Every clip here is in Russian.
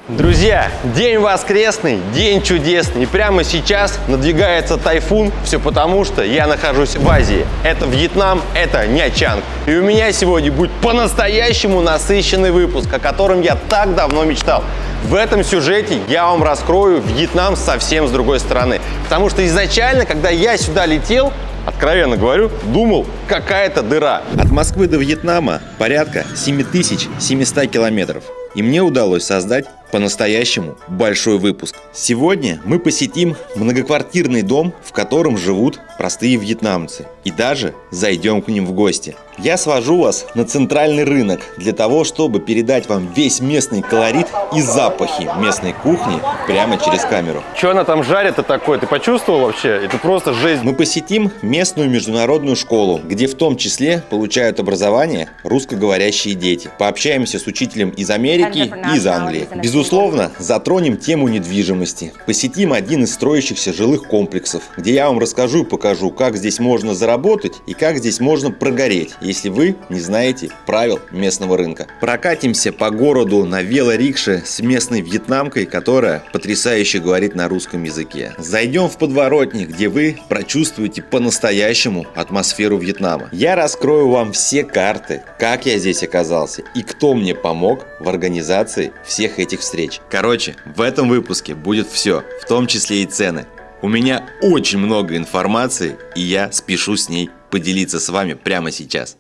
Друзья, день воскресный, день чудесный. И прямо сейчас надвигается тайфун. Все потому, что я нахожусь в Азии. Это Вьетнам, это Нячанг. И у меня сегодня будет по-настоящему насыщенный выпуск, о котором я так давно мечтал. В этом сюжете я вам раскрою Вьетнам совсем с другой стороны. Потому что изначально, когда я сюда летел, откровенно говорю, думал, какая-то дыра. От Москвы до Вьетнама порядка 7700 километров. И мне удалось создать по-настоящему большой выпуск. Сегодня мы посетим многоквартирный дом, в котором живут простые вьетнамцы. И даже зайдем к ним в гости. Я свожу вас на центральный рынок для того, чтобы передать вам весь местный колорит и запахи местной кухни прямо через камеру. Что она там жарит-то такое? Ты почувствовал вообще? Это просто жесть. Мы посетим местную международную школу, где в том числе получают образование русскоговорящие дети. Пообщаемся с учителем из Америки и из Англии. Безусловно, затронем тему недвижимости. Посетим один из строящихся жилых комплексов, где я вам расскажу и покажу, как здесь можно заработать и как здесь можно прогореть, если вы не знаете правил местного рынка. Прокатимся по городу на велорикше с местной вьетнамкой, которая потрясающе говорит на русском языке. Зайдем в подворотник, где вы прочувствуете по-настоящему атмосферу Вьетнама. Я раскрою вам все карты, как я здесь оказался и кто мне помог в организации всех этих встреч. Короче, в этом выпуске будет все, в том числе и цены. У меня очень много информации, и я спешу с ней поделиться с вами прямо сейчас.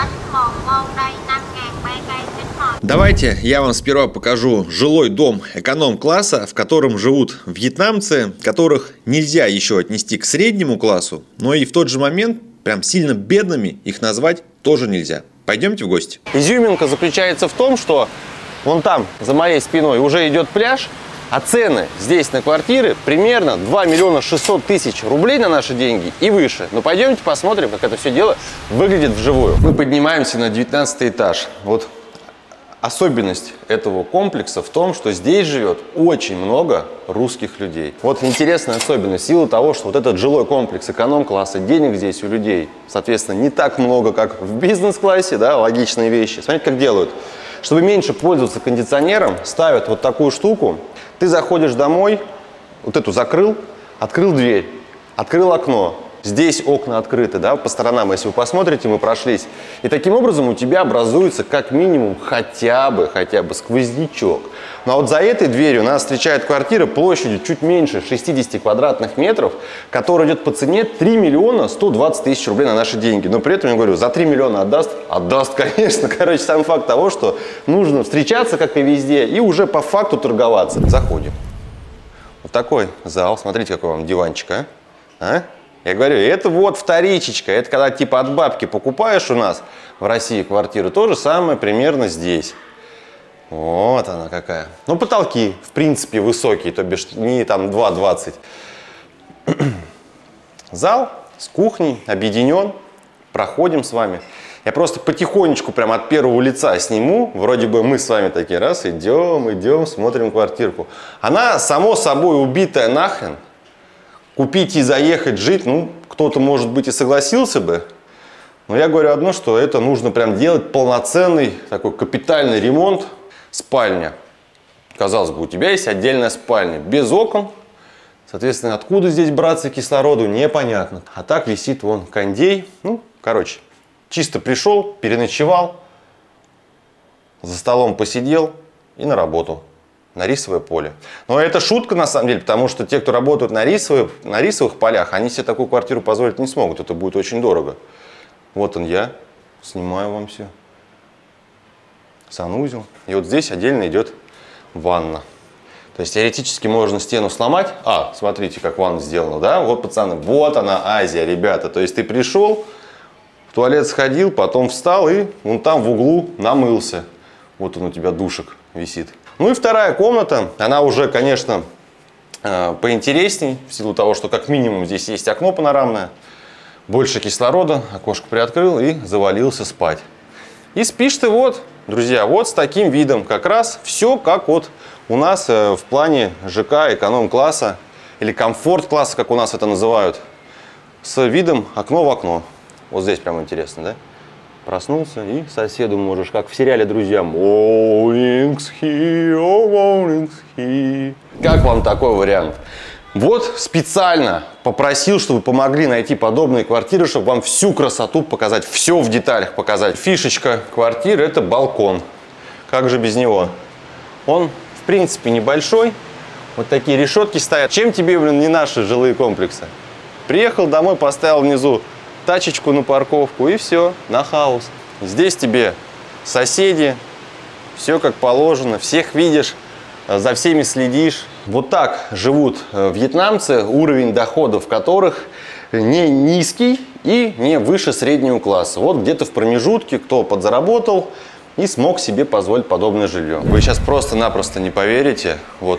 Давайте я вам сперва покажу жилой дом эконом-класса, в котором живут вьетнамцы, которых нельзя еще отнести к среднему классу, но и в тот же момент прям сильно бедными их назвать тоже нельзя. Пойдемте в гости. Изюминка заключается в том, что вон там, за моей спиной, уже идет пляж, а цены здесь на квартиры примерно 2 миллиона 600 тысяч рублей на наши деньги и выше. Но пойдемте посмотрим, как это все дело выглядит вживую. Мы поднимаемся на 19 этаж. Вот особенность этого комплекса в том, что здесь живет очень много русских людей. Вот интересная особенность. В силу того, что вот этот жилой комплекс эконом-класса, денег здесь у людей, соответственно, не так много, как в бизнес-классе, да, логичные вещи. Смотрите, как делают. Чтобы меньше пользоваться кондиционером, ставят вот такую штуку. Ты заходишь домой, вот эту закрыл, открыл дверь, открыл окно. Здесь окна открыты, да, по сторонам, если вы посмотрите, мы прошлись. И таким образом у тебя образуется как минимум хотя бы сквознячок. Но вот за этой дверью нас встречает квартира площадью чуть меньше 60 квадратных метров, которая идет по цене 3 миллиона 120 тысяч рублей на наши деньги. Но при этом, я говорю, за 3 миллиона отдаст? Отдаст, конечно. Короче, сам факт того, что нужно встречаться, как и везде, и уже по факту торговаться. Заходим. Вот такой зал. Смотрите, какой вам диванчик, а? Я говорю, это вот вторичечка, это когда типа от бабки покупаешь у нас в России квартиру, то же самое примерно здесь. Вот она какая. Ну, потолки, в принципе, высокие, то бишь не там 2,20. Зал с кухней объединен, проходим с вами. Я просто потихонечку прям от первого лица сниму, вроде бы мы с вами такие, раз, идем, смотрим квартирку. Она, само собой, убитая нахрен. Купить и заехать жить, ну, кто-то, может быть, и согласился бы. Но я говорю одно, что это нужно прям делать полноценный такой капитальный ремонт. Спальня. Казалось бы, у тебя есть отдельная спальня, без окон. Соответственно, откуда здесь браться кислороду, непонятно. А так висит вон кондей. Ну, короче, чисто пришел, переночевал, за столом посидел и на работу. На рисовое поле. Но это шутка на самом деле, потому что те, кто работают на рисовых полях, они себе такую квартиру позволить не смогут. Это будет очень дорого. Вот он я, снимаю вам все. Санузел. И вот здесь отдельно идет ванна. То есть теоретически можно стену сломать. Смотрите, как ванна сделана, да? Вот, пацаны, вот она, Азия, ребята. То есть ты пришел, в туалет сходил, потом встал и вон там в углу намылся. Вот он у тебя душик висит. Ну и вторая комната, она уже, конечно, поинтересней, в силу того, что как минимум здесь есть окно панорамное, больше кислорода, окошко приоткрыл и завалился спать. И спишь ты вот, друзья, вот с таким видом, как раз все как вот у нас в плане ЖК эконом-класса или комфорт-класса, как у нас это называют, с видом окно в окно. Вот здесь прям интересно, да? Проснулся и соседу можешь, как в сериале «Друзья». Morning's here, morning's here. Как вам такой вариант? Вот специально попросил, чтобы помогли найти подобные квартиры, чтобы вам всю красоту показать, все в деталях показать. Фишечка квартиры – это балкон. Как же без него? Он, в принципе, небольшой. Вот такие решетки стоят. Чем тебе, блин, не наши жилые комплексы? Приехал домой, поставил внизу тачечку на парковку и все, на хаус. Здесь тебе соседи, все как положено, всех видишь, за всеми следишь. Вот так живут вьетнамцы, уровень доходов которых не низкий и не выше среднего класса. Вот где-то в промежутке, кто подзаработал и смог себе позволить подобное жилье. Вы сейчас просто-напросто не поверите. Вот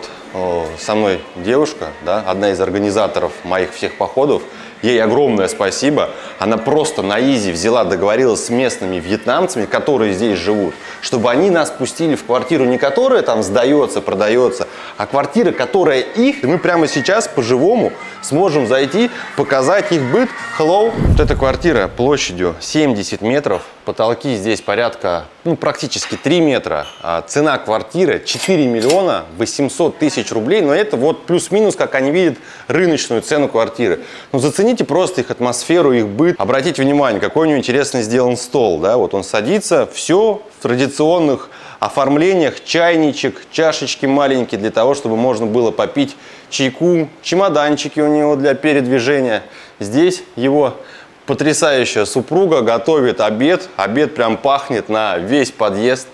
со мной девушка, да, одна из организаторов моих всех походов. Ей огромное спасибо. Она просто на изи взяла, договорилась с местными вьетнамцами, которые здесь живут, чтобы они нас пустили в квартиру, не которая там сдается, продается, а квартира, которая их. И мы прямо сейчас по-живому сможем зайти, показать их быт. Hello. Вот эта квартира площадью 70 метров. Потолки здесь порядка, практически 3 метра. Цена квартиры 4 миллиона 800 тысяч рублей. Но это вот плюс-минус, как они видят рыночную цену квартиры. Ну, зацените просто их атмосферу, их быт. Обратите внимание, какой у него интересно сделан стол. Да? Вот он садится, все в традиционных оформлениях. Чайничек, чашечки маленькие для того, чтобы можно было попить чайку. Чемоданчики у него для передвижения. Здесь его потрясающая супруга готовит обед. Обед прям пахнет на весь подъезд.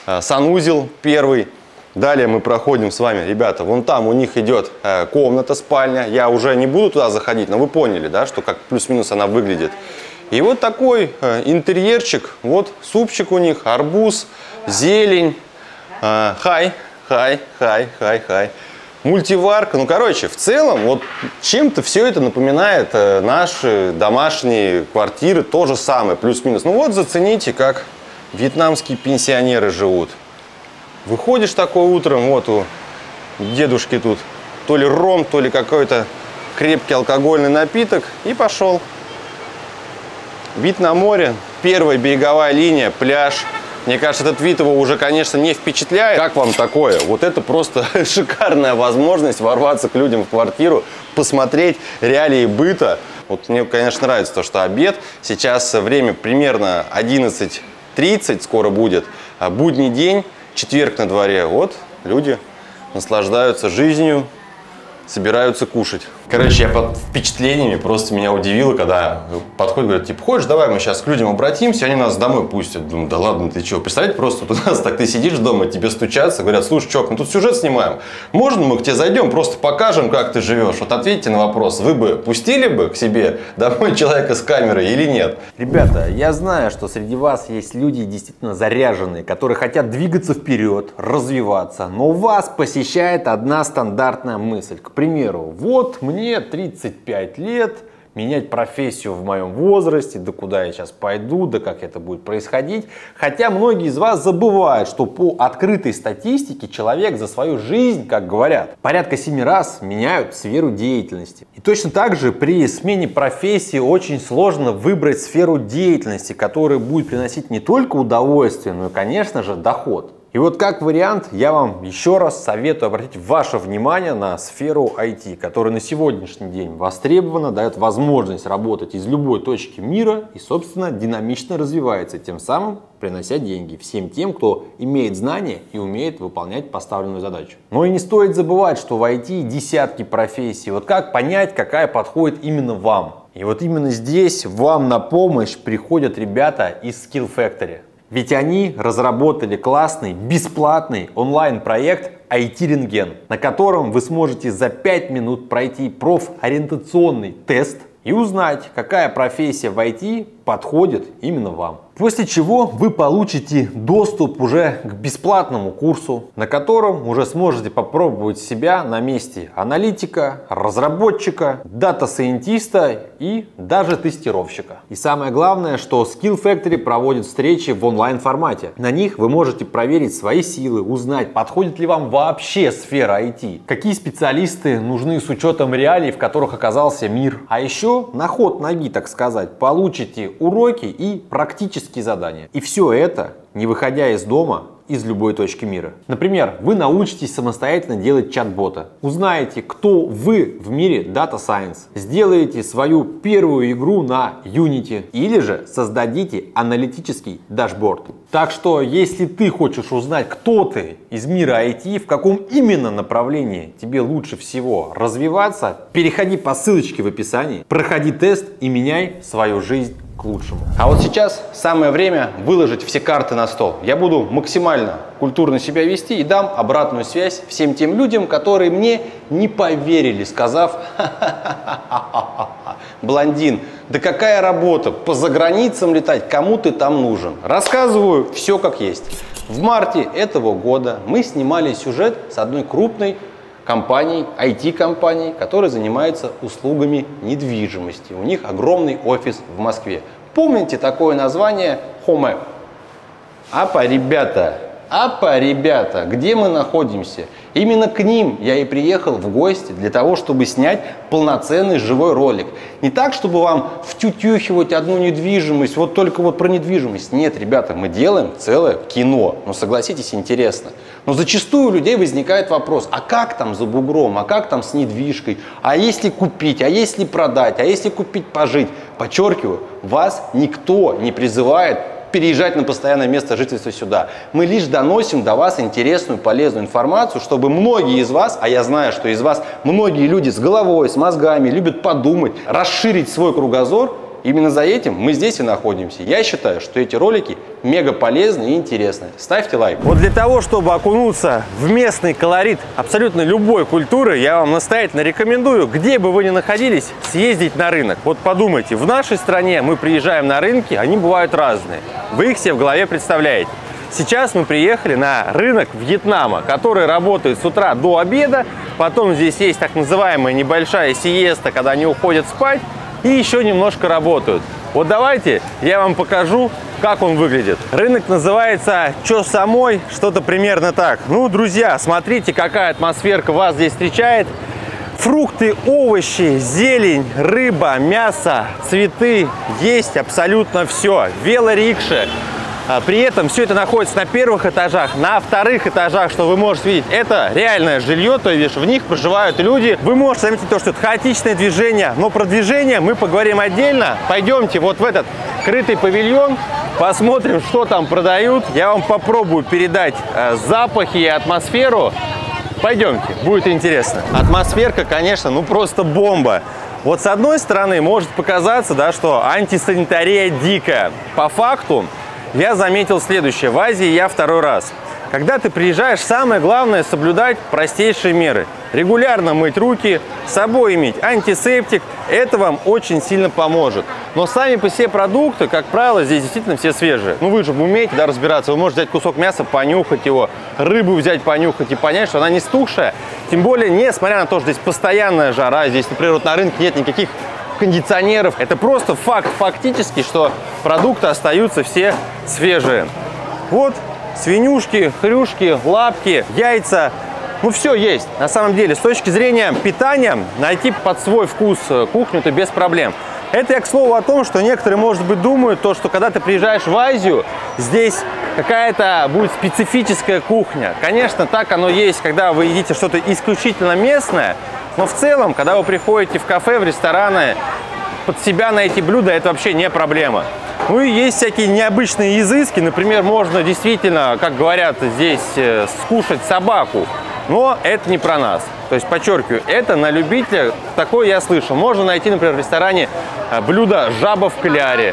Санузел первый. Далее мы проходим с вами, ребята, вон там у них идет комната, спальня. Я уже не буду туда заходить, но вы поняли, да, что как плюс-минус она выглядит. И вот такой интерьерчик. Вот супчик у них, арбуз, зелень. Хай. Мультиварка. Ну, короче, в целом, вот чем-то все это напоминает наши домашние квартиры. То же самое, плюс-минус. Ну вот, зацените, как вьетнамские пенсионеры живут. Выходишь такое утром, вот у дедушки тут то ли ром, то ли какой-то крепкий алкогольный напиток. И пошел. Вид на море. Первая береговая линия, пляж. Мне кажется, этот вид его уже, конечно, не впечатляет. Как вам такое? Вот это просто шикарная возможность ворваться к людям в квартиру, посмотреть реалии быта. Вот мне, конечно, нравится то, что обед. Сейчас время примерно 11:30 скоро будет. Будний день, четверг на дворе. Вот люди наслаждаются жизнью, собираются кушать. Короче, я под впечатлениями, просто меня удивило, когда подходят, говорят, типа, хочешь, давай мы сейчас к людям обратимся, они нас домой пустят. Думаю, да ладно, ты чего? Представляете, просто вот у нас так ты сидишь дома, тебе стучатся, говорят, слушай, чувак, мы тут сюжет снимаем, можно мы к тебе зайдем, просто покажем, как ты живешь? Вот ответьте на вопрос, вы бы пустили бы к себе домой человека с камерой или нет? Ребята, я знаю, что среди вас есть люди действительно заряженные, которые хотят двигаться вперед, развиваться, но вас посещает одна стандартная мысль. К примеру, вот мне 35 лет, менять профессию в моем возрасте, да куда я сейчас пойду, да как это будет происходить. Хотя многие из вас забывают, что по открытой статистике человек за свою жизнь, как говорят, порядка 7 раз меняют сферу деятельности. И точно так же при смене профессии очень сложно выбрать сферу деятельности, которая будет приносить не только удовольствие, но и, конечно же, доход. И вот как вариант я вам еще раз советую обратить ваше внимание на сферу IT, которая на сегодняшний день востребована, дает возможность работать из любой точки мира и, собственно, динамично развивается, тем самым принося деньги всем тем, кто имеет знания и умеет выполнять поставленную задачу. Но и не стоит забывать, что в IT десятки профессий. Вот как понять, какая подходит именно вам? И вот именно здесь вам на помощь приходят ребята из Skill Factory. Ведь они разработали классный, бесплатный онлайн-проект IT-рентген, на котором вы сможете за 5 минут пройти профориентационный тест и узнать, какая профессия в IT подходит именно вам. После чего вы получите доступ уже к бесплатному курсу, на котором уже сможете попробовать себя на месте аналитика, разработчика, дата-сайентиста и даже тестировщика. И самое главное, что Skill Factory проводит встречи в онлайн-формате. На них вы можете проверить свои силы, узнать, подходит ли вам вообще сфера IT, какие специалисты нужны с учетом реалий, в которых оказался мир. А еще на ход ноги, так сказать, получите уроки и практические задания. И все это, не выходя из дома, из любой точки мира. Например, вы научитесь самостоятельно делать чат-бота, узнаете, кто вы в мире Data Science, сделаете свою первую игру на Unity или же создадите аналитический дашборд. Так что, если ты хочешь узнать, кто ты из мира IT, в каком именно направлении тебе лучше всего развиваться, переходи по ссылочке в описании, проходи тест и меняй свою жизнь к лучшему. А вот сейчас самое время выложить все карты на стол. Я буду максимально культурно себя вести и дам обратную связь всем тем людям, которые мне не поверили, сказав: блондин, да какая работа, по заграницам летать, кому ты там нужен? Рассказываю все как есть. В марте этого года мы снимали сюжет с одной крупной компанией, IT-компанией, которая занимается услугами недвижимости. У них огромный офис в Москве. Помните такое название Home? Апа, ребята, где мы находимся? Именно к ним я и приехал в гости для того, чтобы снять полноценный живой ролик. Не так, чтобы вам втютюхивать одну недвижимость, вот только вот про недвижимость. Нет, ребята, мы делаем целое кино. Но согласитесь, интересно. Но зачастую у людей возникает вопрос: а как там за бугром, а как там с недвижкой, а если купить, а если продать, а если купить пожить? Подчеркиваю, вас никто не призывает переезжать на постоянное место жительства сюда. Мы лишь доносим до вас интересную, полезную информацию, чтобы многие из вас, а я знаю, что из вас многие люди с головой, с мозгами, любят подумать, расширить свой кругозор. Именно за этим мы здесь и находимся. Я считаю, что эти ролики мега полезны и интересны. Ставьте лайк. Вот для того, чтобы окунуться в местный колорит абсолютно любой культуры, я вам настоятельно рекомендую, где бы вы ни находились, съездить на рынок. Вот подумайте, в нашей стране мы приезжаем на рынки, они бывают разные. Вы их себе в голове представляете. Сейчас мы приехали на рынок Вьетнама, который работает с утра до обеда. Потом здесь есть так называемая небольшая сиеста, когда они уходят спать. И еще немножко работают. Вот давайте я вам покажу, как он выглядит. Рынок называется Чо Самой, что-то примерно так. Ну, друзья, смотрите, какая атмосферка вас здесь встречает. Фрукты, овощи, зелень, рыба, мясо, цветы. Есть абсолютно все. Велорикши. При этом все это находится на первых этажах, на вторых этажах, что вы можете видеть, это реальное жилье, то есть в них проживают люди. Вы можете заметить то, что это хаотичное движение, но про движение мы поговорим отдельно. Пойдемте вот в этот крытый павильон, посмотрим, что там продают. Я вам попробую передать запахи и атмосферу. Пойдемте, будет интересно. Атмосферка, конечно, ну просто бомба. Вот с одной стороны может показаться, да, что антисанитария дикая. По факту я заметил следующее. В Азии я второй раз. Когда ты приезжаешь, самое главное соблюдать простейшие меры. Регулярно мыть руки, с собой иметь антисептик. Это вам очень сильно поможет. Но сами по себе продукты, как правило, здесь действительно все свежие. Ну вы же умеете, да, разбираться. Вы можете взять кусок мяса, понюхать его, рыбу взять, понюхать и понять, что она не стухшая. Тем более, несмотря на то, что здесь постоянная жара, здесь, например, вот на рынке нет никаких кондиционеров. Это просто факт фактически, что продукты остаются все свежие. Вот свинюшки, хрюшки, лапки, яйца. Ну, все есть. На самом деле, с точки зрения питания, найти под свой вкус кухню – это без проблем. Это я к слову о том, что некоторые, может быть, думают, что когда ты приезжаешь в Азию, здесь какая-то будет специфическая кухня. Конечно, так оно есть, когда вы едите что-то исключительно местное. Но в целом, когда вы приходите в кафе, в рестораны, под себя найти блюда – это вообще не проблема. Ну и есть всякие необычные изыски. Например, можно действительно, как говорят здесь, скушать собаку. Но это не про нас. То есть, подчеркиваю, это на любителя. Такое я слышал. Можно найти, например, в ресторане блюдо жаба в кляре.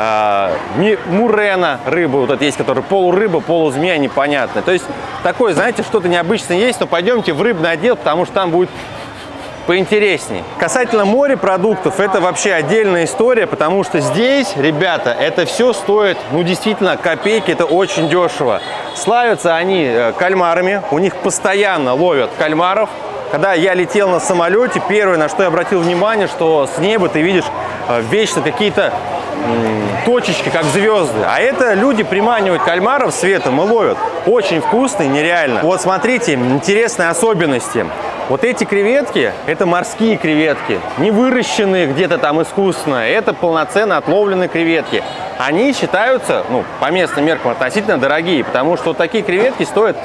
Мурена, рыба вот это есть, которая полурыба, полузмея, непонятная. То есть, такое, знаете, что-то необычное есть, но пойдемте в рыбный отдел, потому что там будет поинтересней. Касательно морепродуктов, это вообще отдельная история, потому что здесь, ребята, это все стоит, ну, действительно, копейки, это очень дешево. Славятся они кальмарами, у них постоянно ловят кальмаров. Когда я летел на самолете, первое, на что я обратил внимание, что с неба ты видишь вечно какие-то точечки, как звезды. А это люди приманивают кальмаров светом и ловят. Очень вкусный, нереально. Вот смотрите, интересные особенности. Вот эти креветки, это морские креветки, не выращенные где-то там искусственно, это полноценно отловленные креветки. Они считаются, ну, по местным меркам относительно дорогие, потому что вот такие креветки стоят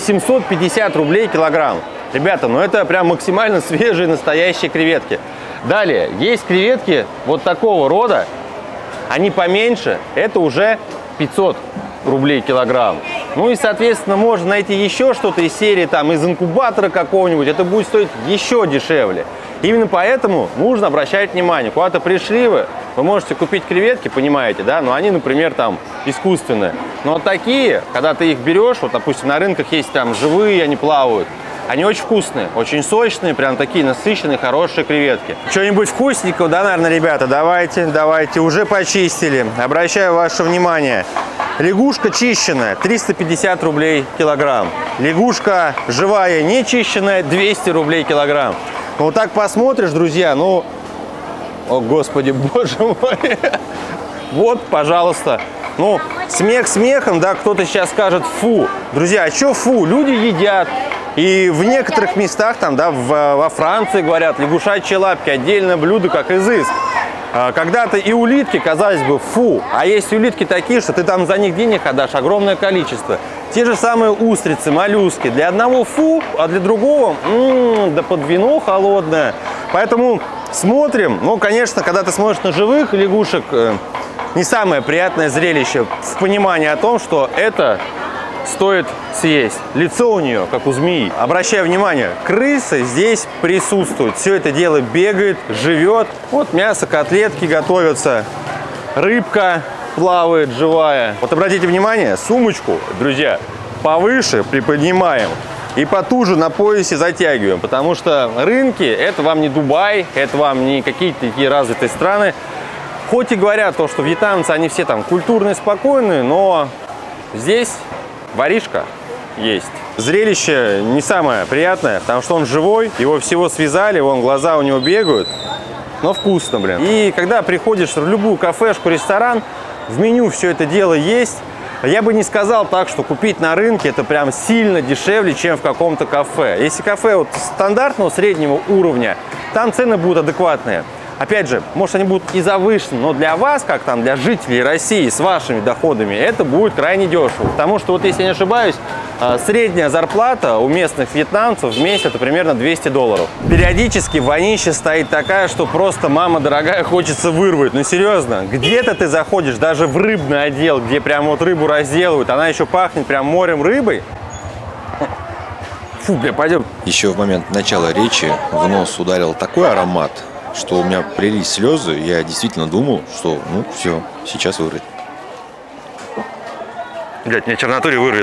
850 рублей килограмм. Ребята, ну это прям максимально свежие, настоящие креветки. Далее, есть креветки вот такого рода, они поменьше, это уже 500 рублей килограмм. Ну и, соответственно, можно найти еще что-то из серии, там, из инкубатора какого-нибудь, это будет стоить еще дешевле. Именно поэтому нужно обращать внимание. Куда-то пришли вы можете купить креветки, понимаете, да, но они, например, там, искусственные. Но вот такие, когда ты их берешь, вот, допустим, на рынках есть там живые, они плавают, они очень вкусные, очень сочные, прям такие насыщенные, хорошие креветки. Что-нибудь вкусненького, да, наверное, ребята? Давайте, уже почистили. Обращаю ваше внимание. Лягушка чищенная, 350 рублей килограмм. Лягушка живая, не чищенная, 200 рублей килограмм. Ну, вот так посмотришь, друзья, ну, о, господи, боже мой. Вот, пожалуйста. Ну, смех смехом, да, кто-то сейчас скажет фу. Друзья, а что фу? Люди едят. И в некоторых местах, там, да, во Франции говорят, лягушачьи лапки, отдельное блюдо, как изыск. Когда-то и улитки, казалось бы, фу. А есть улитки такие, что ты там за них денег отдашь огромное количество. Те же самые устрицы, моллюски. Для одного фу, а для другого, да под вино холодное. Поэтому смотрим. Ну, конечно, когда ты смотришь на живых лягушек, не самое приятное зрелище в понимании о том, что это стоит съесть. Лицо у нее, как у змеи. Обращаю внимание, крысы здесь присутствуют. Все это дело бегает, живет. Вот мясо, котлетки готовятся. Рыбка плавает живая. Вот обратите внимание, сумочку, друзья, повыше приподнимаем и потуже на поясе затягиваем. Потому что рынки, это вам не Дубай, это вам не какие-то такие развитые страны. Хоть и говорят то, что вьетнамцы, они все там культурные, спокойные, но здесь воришка есть. Зрелище не самое приятное, потому что он живой, его всего связали, вон глаза у него бегают, но вкусно, блин. И когда приходишь в любую кафешку, ресторан, в меню все это дело есть. Я бы не сказал так, что купить на рынке это прям сильно дешевле, чем в каком-то кафе. Если кафе вот стандартного среднего уровня, там цены будут адекватные. Опять же, может, они будут и завышены, но для вас, как там для жителей России с вашими доходами, это будет крайне дешево. Потому что, вот если я не ошибаюсь, средняя зарплата у местных вьетнамцев в месяц это примерно $200. Периодически вонища стоит такая, что просто, мама дорогая, хочется вырвать. Ну серьезно, где-то ты заходишь даже в рыбный отдел, где прям вот рыбу разделывают, она еще пахнет прям морем рыбой. Фу, бля, пойдем. Еще в момент начала речи в нос ударил такой аромат, что у меня прилились слезы. Я действительно думал, что ну все, сейчас вырвет. Блядь, меня чернотуре вырвет.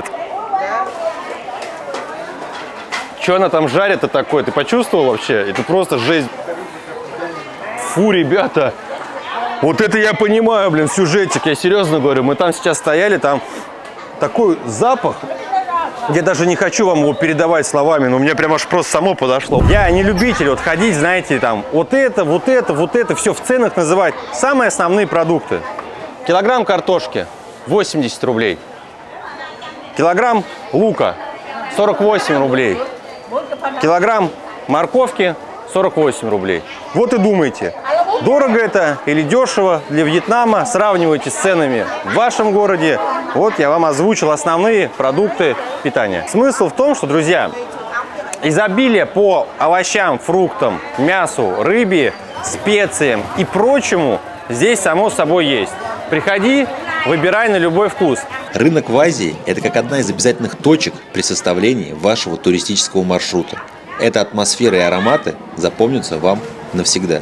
Что она там жарит-то такое? Ты почувствовал вообще? Это просто жесть. Фу, ребята. Вот это я понимаю, блин, сюжетик. Я серьезно говорю. Мы там сейчас стояли, там такой запах. Я даже не хочу вам его передавать словами, но у меня прям аж просто само подошло. Я не любитель вот ходить, знаете, там вот это, все в ценах называть. Самые основные продукты. Килограмм картошки 80 рублей. Килограмм лука 48 рублей. Килограмм морковки 48 рублей. Вот и думайте, дорого это или дешево для Вьетнама. Сравнивайте с ценами в вашем городе. Вот я вам озвучил основные продукты питания. Смысл в том, что, друзья, изобилие по овощам, фруктам, мясу, рыбе, специям и прочему здесь само собой есть. Приходи, выбирай на любой вкус. Рынок в Азии – это как одна из обязательных точек при составлении вашего туристического маршрута. Эта атмосфера и ароматы запомнятся вам навсегда.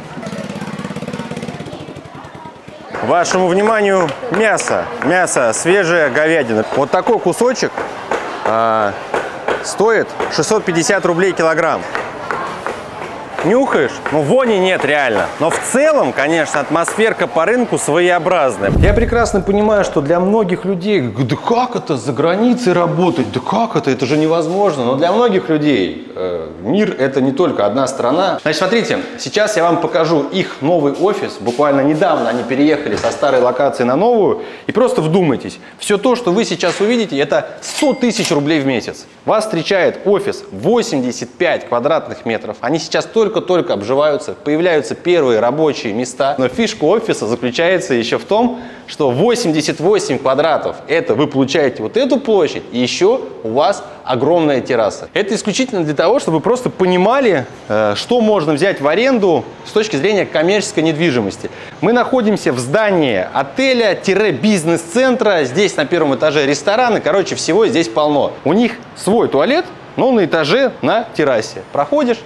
Вашему вниманию мясо. Мясо, свежая говядина. Вот такой кусочек стоит 650 рублей килограмм. Нюхаешь? Ну, вони нет реально. Но в целом, конечно, атмосферка по рынку своеобразная. Я прекрасно понимаю, что для многих людей, да как это за границей работать, да как это же невозможно. Но для многих людей мир — это не только одна страна. Значит, смотрите, сейчас я вам покажу их новый офис. Буквально недавно они переехали со старой локации на новую. И просто вдумайтесь, все то, что вы сейчас увидите, это 100 тысяч рублей в месяц. Вас встречает офис 85 квадратных метров. Они сейчас только-только обживаются, появляются первые рабочие места. Но фишка офиса заключается еще в том, что 88 квадратов – это вы получаете вот эту площадь, и еще у вас огромная терраса. Это исключительно для того, чтобы вы просто понимали, что можно взять в аренду с точки зрения коммерческой недвижимости. Мы находимся в здании отеля-бизнес-центра. Здесь на первом этаже рестораны. Короче, всего здесь полно. У них свой туалет, но на этаже на террасе. Проходишь,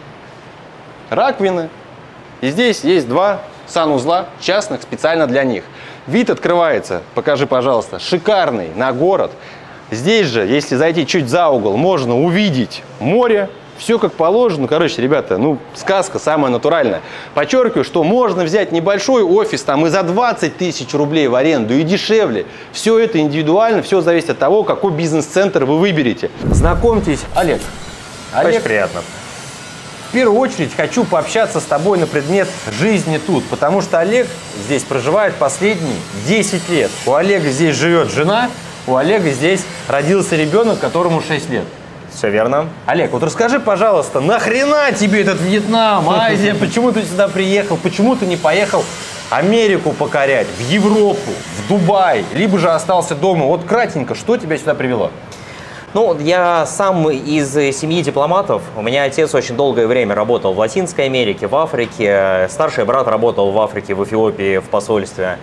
раковины. И здесь есть 2 санузла частных специально для них. Вид открывается, покажи, пожалуйста, шикарный на город. Здесь же, если зайти чуть за угол, можно увидеть море. Все как положено. Короче, ребята, ну, сказка самая натуральная. Подчеркиваю, что можно взять небольшой офис там и за 20 тысяч рублей в аренду, и дешевле. Все это индивидуально, все зависит от того, какой бизнес-центр вы выберете. Знакомьтесь, Олег. Очень приятно. В первую очередь хочу пообщаться с тобой на предмет жизни тут, потому что Олег здесь проживает последние 10 лет. У Олега здесь живет жена, у Олега здесь родился ребенок, которому 6 лет. Все верно. Олег, вот расскажи, пожалуйста, нахрена тебе этот Вьетнам, Азия, почему ты сюда приехал, почему ты не поехал Америку покорять, в Европу, в Дубай, либо же остался дома? Вот кратенько, что тебя сюда привело? Ну, я сам из семьи дипломатов. У меня отец очень долгое время работал в Латинской Америке, в Африке. Старший брат работал в Африке, в Эфиопии, в посольстве.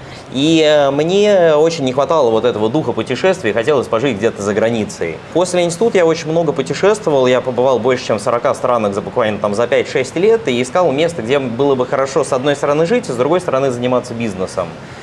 И мне очень не хватало вот этого духа путешествий, хотелось пожить где-то за границей. После института я очень много путешествовал, я побывал больше, чем в 40 странах за буквально там за 5-6 лет и искал место, где было бы хорошо с одной стороны жить, а с другой стороны заниматься бизнесом.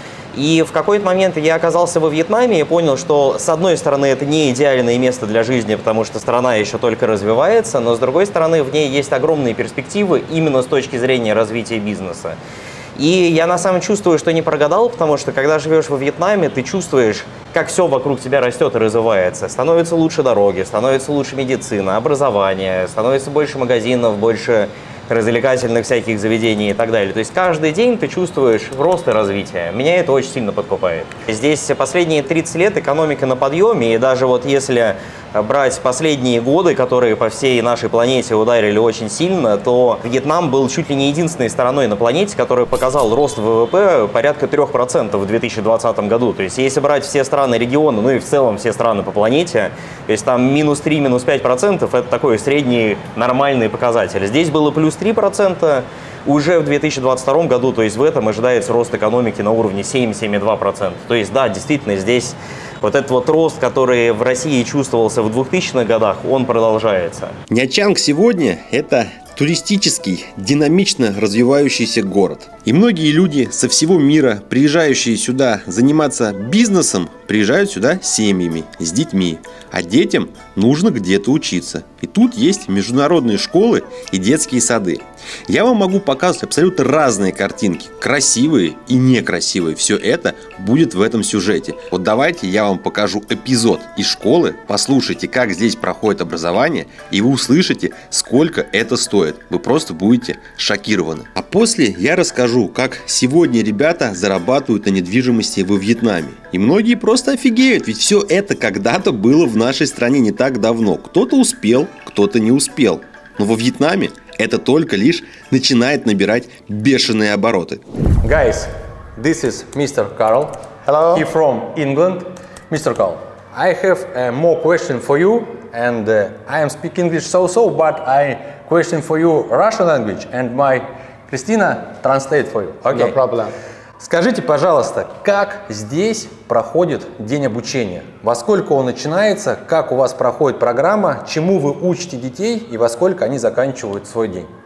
И в какой-то момент я оказался во Вьетнаме и понял, что с одной стороны это не идеальное место для жизни, потому что страна еще только развивается, но с другой стороны в ней есть огромные перспективы именно с точки зрения развития бизнеса. И я на самом деле чувствую, что не прогадал, потому что когда живешь во Вьетнаме, ты чувствуешь, как все вокруг тебя растет и развивается. Становятся лучше дороги, становится лучше медицина, образование, становится больше магазинов, больше развлекательных всяких заведений и так далее. То есть каждый день ты чувствуешь рост и развитие. Меня это очень сильно подкупает. Здесь последние 30 лет экономика на подъеме, и даже вот если брать последние годы, которые по всей нашей планете ударили очень сильно, то Вьетнам был чуть ли не единственной страной на планете, которая показал рост ВВП порядка 3% в 2020 году. То есть если брать все страны региона, ну и в целом все страны по планете, то есть там -3, -5% это такой средний нормальный показатель. Здесь было +3% уже в 2022 году, то есть в этом ожидается рост экономики на уровне 7-7,2%. То есть да, действительно здесь вот этот вот рост, который в России чувствовался в 2000-х годах, он продолжается. Нячанг сегодня – это туристический, динамично развивающийся город. И многие люди со всего мира, приезжающие сюда заниматься бизнесом, приезжают сюда с семьями, с детьми. А детям нужно где-то учиться. И тут есть международные школы и детские сады. Я вам могу показывать абсолютно разные картинки, красивые и некрасивые. Все это будет в этом сюжете. Вот давайте я вам покажу эпизод из школы, послушайте, как здесь проходит образование, и вы услышите, сколько это стоит. Вы просто будете шокированы. А после я расскажу, как сегодня ребята зарабатывают на недвижимости во Вьетнаме. И многие просто офигеют, ведь все это когда-то было в нашей стране не так давно. Кто-то успел, кто-то не успел. Но во Вьетнаме это только лишь начинает набирать бешеные обороты. Guys, this is Mr. Carl. Hello. He from England. Mr. Carl, I have more question for you, and I am speak English so, but I question for you Russian language, and my Christina translate for you. No problem. Скажите, пожалуйста, как здесь проходит день обучения? Во сколько он начинается? Как у вас проходит программа? Чему вы учите детей и во сколько они заканчивают свой день?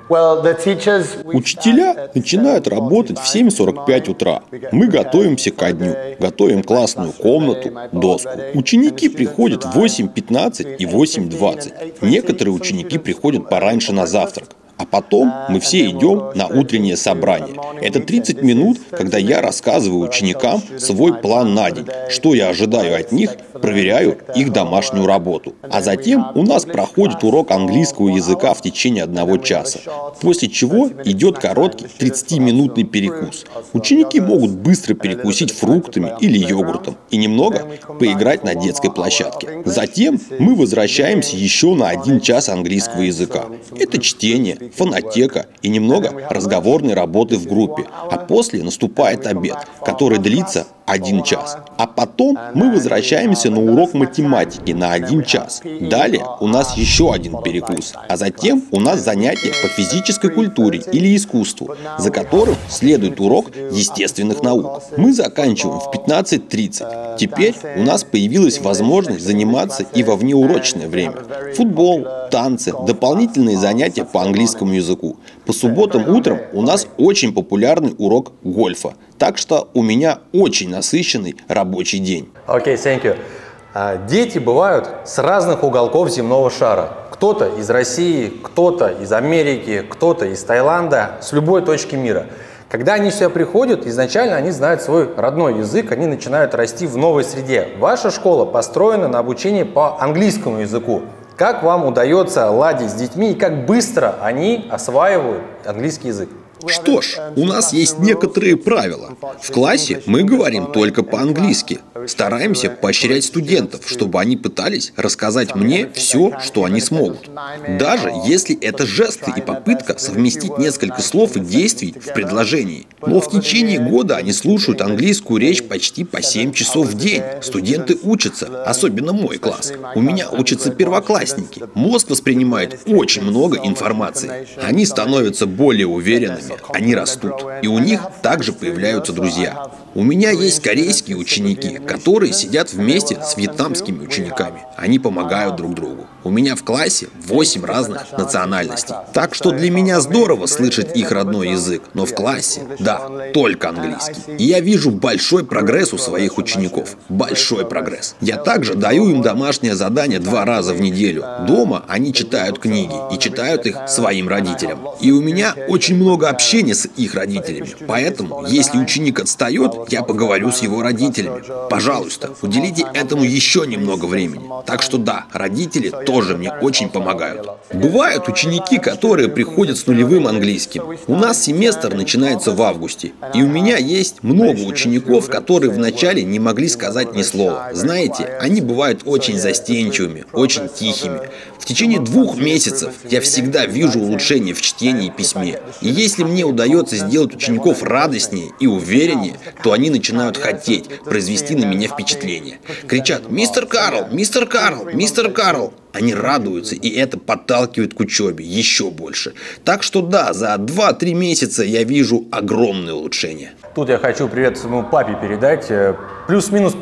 Учителя начинают работать в 7:45 утра. Мы готовимся ко дню, готовим классную комнату, доску. Ученики приходят в 8:15 и 8:20. Некоторые ученики приходят пораньше на завтрак. А потом мы все идем на утреннее собрание. Это 30 минут, когда я рассказываю ученикам свой план на день, что я ожидаю от них, проверяю их домашнюю работу. А затем у нас проходит урок английского языка в течение 1 часа, после чего идет короткий 30-минутный перекус. Ученики могут быстро перекусить фруктами или йогуртом и немного поиграть на детской площадке. Затем мы возвращаемся еще на 1 час английского языка. Это чтение, фонотека и немного разговорной работы в группе. А после наступает обед, который длится 1 час. А потом мы возвращаемся на урок математики на 1 час. Далее у нас еще один перекус. А затем у нас занятия по физической культуре или искусству, за которым следует урок естественных наук. Мы заканчиваем в 15:30. Теперь у нас появилась возможность заниматься и во внеурочное время. Футбол, танцы, дополнительные занятия по английскому языку. По субботам утром у нас очень популярный урок гольфа. Так что у меня очень насыщенный рабочий день. Окей, thank you. Дети бывают с разных уголков земного шара. Кто-то из России, кто-то из Америки, кто-то из Таиланда, с любой точки мира. Когда они сюда приходят, изначально они знают свой родной язык, они начинают расти в новой среде. Ваша школа построена на обучении по английскому языку. Как вам удается ладить с детьми и как быстро они осваивают английский язык? Что ж, у нас есть некоторые правила. В классе мы говорим только по-английски. Стараемся поощрять студентов, чтобы они пытались рассказать мне все, что они смогут. Даже если это жесты и попытка совместить несколько слов и действий в предложении. Но в течение года они слушают английскую речь почти по 7 часов в день. Студенты учатся, особенно мой класс. У меня учатся первоклассники. Мозг воспринимает очень много информации. Они становятся более уверенными. Они растут, и у них также появляются друзья. У меня есть корейские ученики, которые сидят вместе с вьетнамскими учениками. Они помогают друг другу. У меня в классе 8 разных национальностей. Так что для меня здорово слышать их родной язык, но в классе, да, только английский. И я вижу большой прогресс у своих учеников. Большой прогресс. Я также даю им домашнее задание 2 раза в неделю. Дома они читают книги и читают их своим родителям. И у меня очень много общения с их родителями. Поэтому, если ученик отстает, я поговорю с его родителями. Пожалуйста, уделите этому еще немного времени. Так что да, родители тоже мне очень помогают. Бывают ученики, которые приходят с нулевым английским. У нас семестр начинается в августе. И у меня есть много учеников, которые вначале не могли сказать ни слова. Знаете, они бывают очень застенчивыми, очень тихими. В течение 2 месяцев я всегда вижу улучшение в чтении и письме. И если мне удается сделать учеников радостнее и увереннее, то они начинают хотеть произвести на меня впечатление. Кричат: «Мистер Карл! Мистер Карл! Мистер Карл!» Они радуются, и это подталкивает к учебе еще больше. Так что да, за 2-3 месяца я вижу огромное улучшение. Тут я хочу привет своему папе передать. Плюс-минус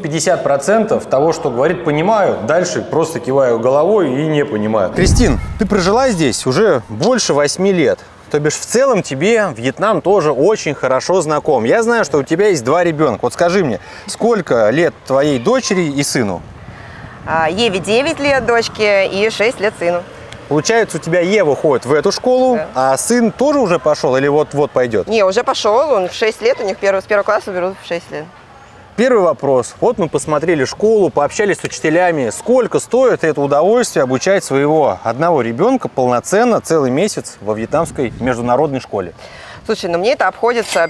50% того, что говорит, понимаю. Дальше просто киваю головой и не понимаю. Кристин, ты прожила здесь уже больше 8 лет. То бишь, в целом тебе Вьетнам тоже очень хорошо знаком. Я знаю, что у тебя есть 2 ребенка. Вот скажи мне, сколько лет твоей дочери и сыну? Еве 9 лет, дочке, и 6 лет сыну. Получается, у тебя Ева ходит в эту школу, да. А сын тоже уже пошел или вот-вот пойдет? Не, уже пошел, он в 6 лет, у них с первого класса берут в 6 лет. Первый вопрос. Вот мы посмотрели школу, пообщались с учителями. Сколько стоит это удовольствие обучать своего одного ребенка полноценно целый месяц во вьетнамской международной школе? Слушай, ну мне это обходится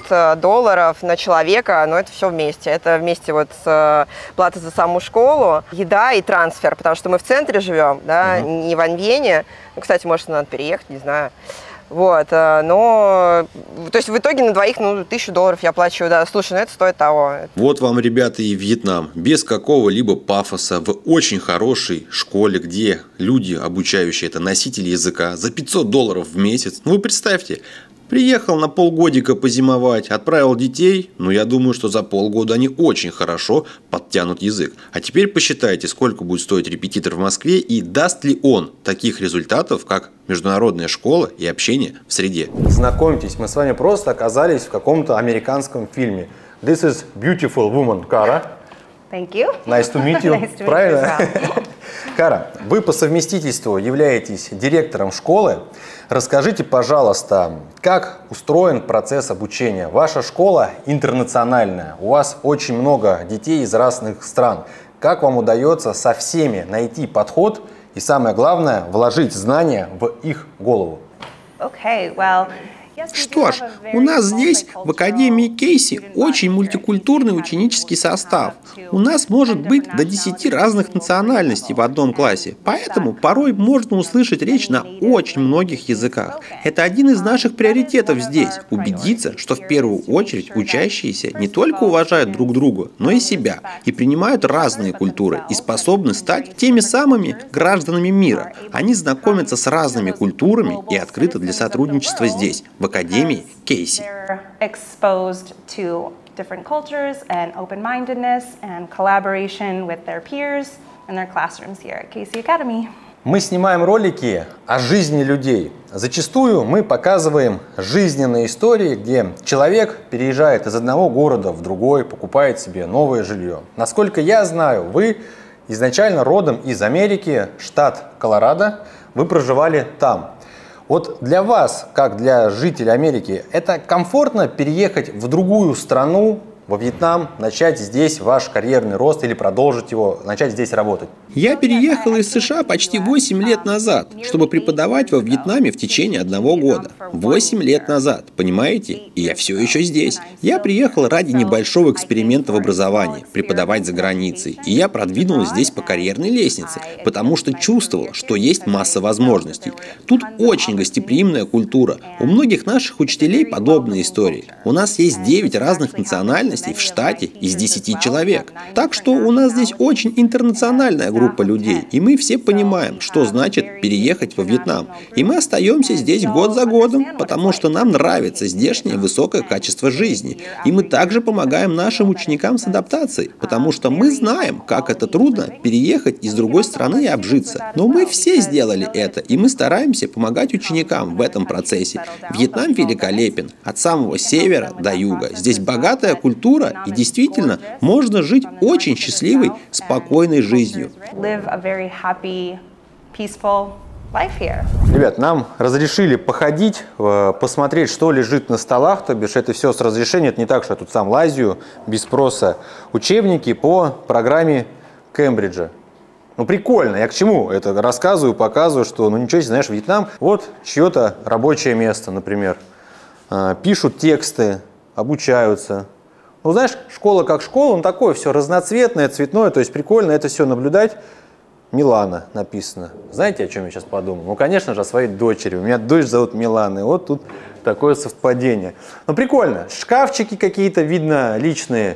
$500 на человека, но это все вместе. Это вместе вот с платой за саму школу, еда и трансфер, потому что мы в центре живем, да, не в Аньене. Ну, кстати, может, надо переехать, не знаю. Вот, но, то есть в итоге на двоих, ну, $1000 я плачу, да. Слушай, ну это стоит того. Вот вам, ребята, и Вьетнам. Без какого-либо пафоса, в очень хорошей школе, где люди, обучающие это носители языка, за $500 в месяц. Ну, вы представьте, Приехал на полгодика позимовать, отправил детей, но я думаю, что за полгода они очень хорошо подтянут язык. А теперь посчитайте, сколько будет стоить репетитор в Москве и даст ли он таких результатов, как международная школа и общение в среде. Знакомьтесь, мы с вами просто оказались в каком-то американском фильме. This is beautiful woman, Кара. Thank you. Nice to meet you. Nice to meet you Правильно? as well. Кара, вы по совместительству являетесь директором школы. Расскажите, пожалуйста, как устроен процесс обучения? Ваша школа интернациональная, у вас очень много детей из разных стран. Как вам удается со всеми найти подход и, самое главное, вложить знания в их голову? Okay, well, Что ж, у нас здесь, в Академии Кейси, очень мультикультурный ученический состав. У нас может быть до 10 разных национальностей в одном классе, поэтому порой можно услышать речь на очень многих языках. Это один из наших приоритетов здесь – убедиться, что в первую очередь учащиеся не только уважают друг друга, но и себя, и принимают разные культуры, и способны стать теми самыми гражданами мира. Они знакомятся с разными культурами и открыты для сотрудничества здесь, в Академии Кейси. exposed to different cultures and open-mindedness and collaboration with their peers in their classrooms here at Casey Academy. Мы снимаем ролики о жизни людей. Зачастую мы показываем жизненные истории, где человек переезжает из одного города в другой, покупает себе новое жилье. Насколько я знаю, вы изначально родом из Америки, штат Колорадо, вы проживали там. Вот для вас, как для жителей Америки, это комфортно переехать в другую страну, во Вьетнам, начать здесь ваш карьерный рост или продолжить его, начать здесь работать? Я переехал из США почти 8 лет назад, чтобы преподавать во Вьетнаме в течение 1 года. 8 лет назад, понимаете? И я все еще здесь. Я приехал ради небольшого эксперимента в образовании, преподавать за границей. И я продвинулась здесь по карьерной лестнице, потому что чувствовал, что есть масса возможностей. Тут очень гостеприимная культура. У многих наших учителей подобные истории. У нас есть 9 разных национальностей в штате из 10 человек. Так что у нас здесь очень интернациональная группа людей, и мы все понимаем, что значит переехать во Вьетнам. И мы остаемся здесь год за годом, потому что нам нравится здешнее высокое качество жизни. И мы также помогаем нашим ученикам с адаптацией, потому что мы знаем, как это трудно переехать из другой страны и обжиться. Но мы все сделали это, и мы стараемся помогать ученикам в этом процессе. Вьетнам великолепен, от самого севера до юга. Здесь богатая культура, и действительно можно жить очень счастливой, спокойной жизнью. Live a very happy, peaceful life here. Ребят, нам разрешили походить, посмотреть, что лежит на столах, то бишь это все с разрешения, это не так, что я тут сам лазю без спроса. Учебники по программе Кембриджа. Ну прикольно, я к чему это рассказываю, показываю, что ну ничего себе, знаешь, Вьетнам, вот чье-то рабочее место, например. Пишут тексты, обучаются. Ну, знаешь, школа как школа, ну, такое все разноцветное, цветное, то есть прикольно это все наблюдать. Милана написано. Знаете, о чем я сейчас подумал? Ну, конечно же, о своей дочери. У меня дочь зовут Милана, и вот тут такое совпадение. Ну, прикольно. Шкафчики какие-то, видно, личные.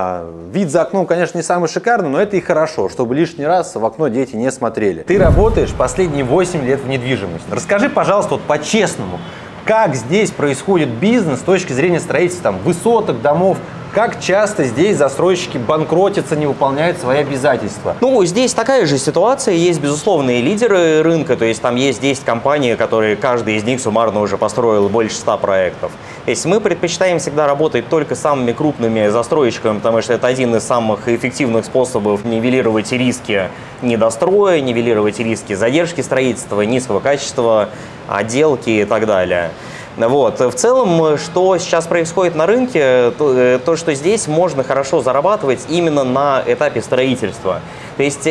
Вид за окном, конечно, не самый шикарный, но это и хорошо, чтобы лишний раз в окно дети не смотрели. Ты работаешь последние 8 лет в недвижимости. Расскажи, пожалуйста, вот по-честному, как здесь происходит бизнес с точки зрения строительства там, высоток, домов? Как часто здесь застройщики банкротятся, не выполняют свои обязательства? Ну, здесь такая же ситуация. Есть безусловные лидеры рынка, то есть там есть 10 компаний, которые каждый из них суммарно уже построил больше 100 проектов. То есть мы предпочитаем всегда работать только с самыми крупными застройщиками, потому что это один из самых эффективных способов нивелировать риски недостроя, нивелировать риски задержки строительства, низкого качества отделки и так далее. Вот. В целом, что сейчас происходит на рынке, то, что здесь можно хорошо зарабатывать именно на этапе строительства. То есть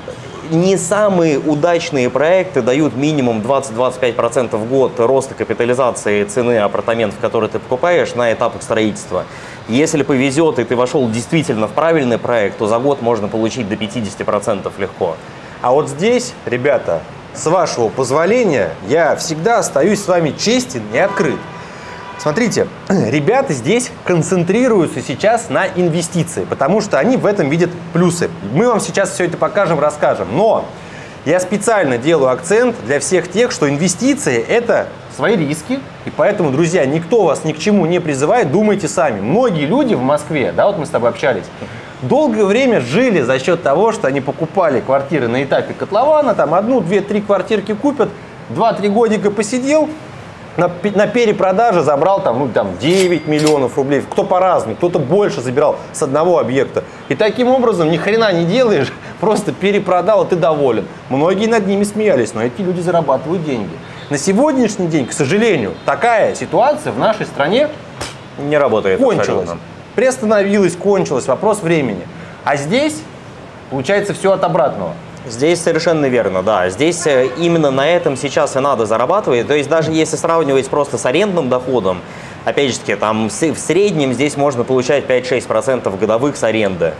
не самые удачные проекты дают минимум 20-25% в год роста капитализации цены апартаментов, которые ты покупаешь на этапах строительства. Если повезет и ты вошел действительно в правильный проект, то за год можно получить до 50% легко. А вот здесь, ребята, с вашего позволения, я всегда остаюсь с вами честен и открыт. Смотрите, ребята здесь концентрируются сейчас на инвестиции, потому что они в этом видят плюсы. Мы вам сейчас все это покажем, расскажем. Но я специально делаю акцент для всех тех, что инвестиции – это свои риски, и поэтому, друзья, никто вас ни к чему не призывает, думайте сами. Многие люди в Москве, да, вот мы с тобой общались, долгое время жили за счет того, что они покупали квартиры на этапе котлована, там 1, 2, 3 квартирки купят, 2-3 годика посидел, на перепродаже забрал там 9 миллионов рублей, кто по-разному, кто-то больше забирал с одного объекта. И таким образом ни хрена не делаешь, просто перепродал, и ты доволен. Многие над ними смеялись, но эти люди зарабатывают деньги. На сегодняшний день, к сожалению, такая ситуация в нашей стране не работает. кончилась. Абсолютно. Приостановилась, кончилась, вопрос времени. А здесь получается все от обратного. Здесь совершенно верно, да. Здесь именно на этом сейчас и надо зарабатывать. То есть даже если сравнивать просто с арендным доходом, опять же таки, там в среднем здесь можно получать 5-6% годовых с аренды.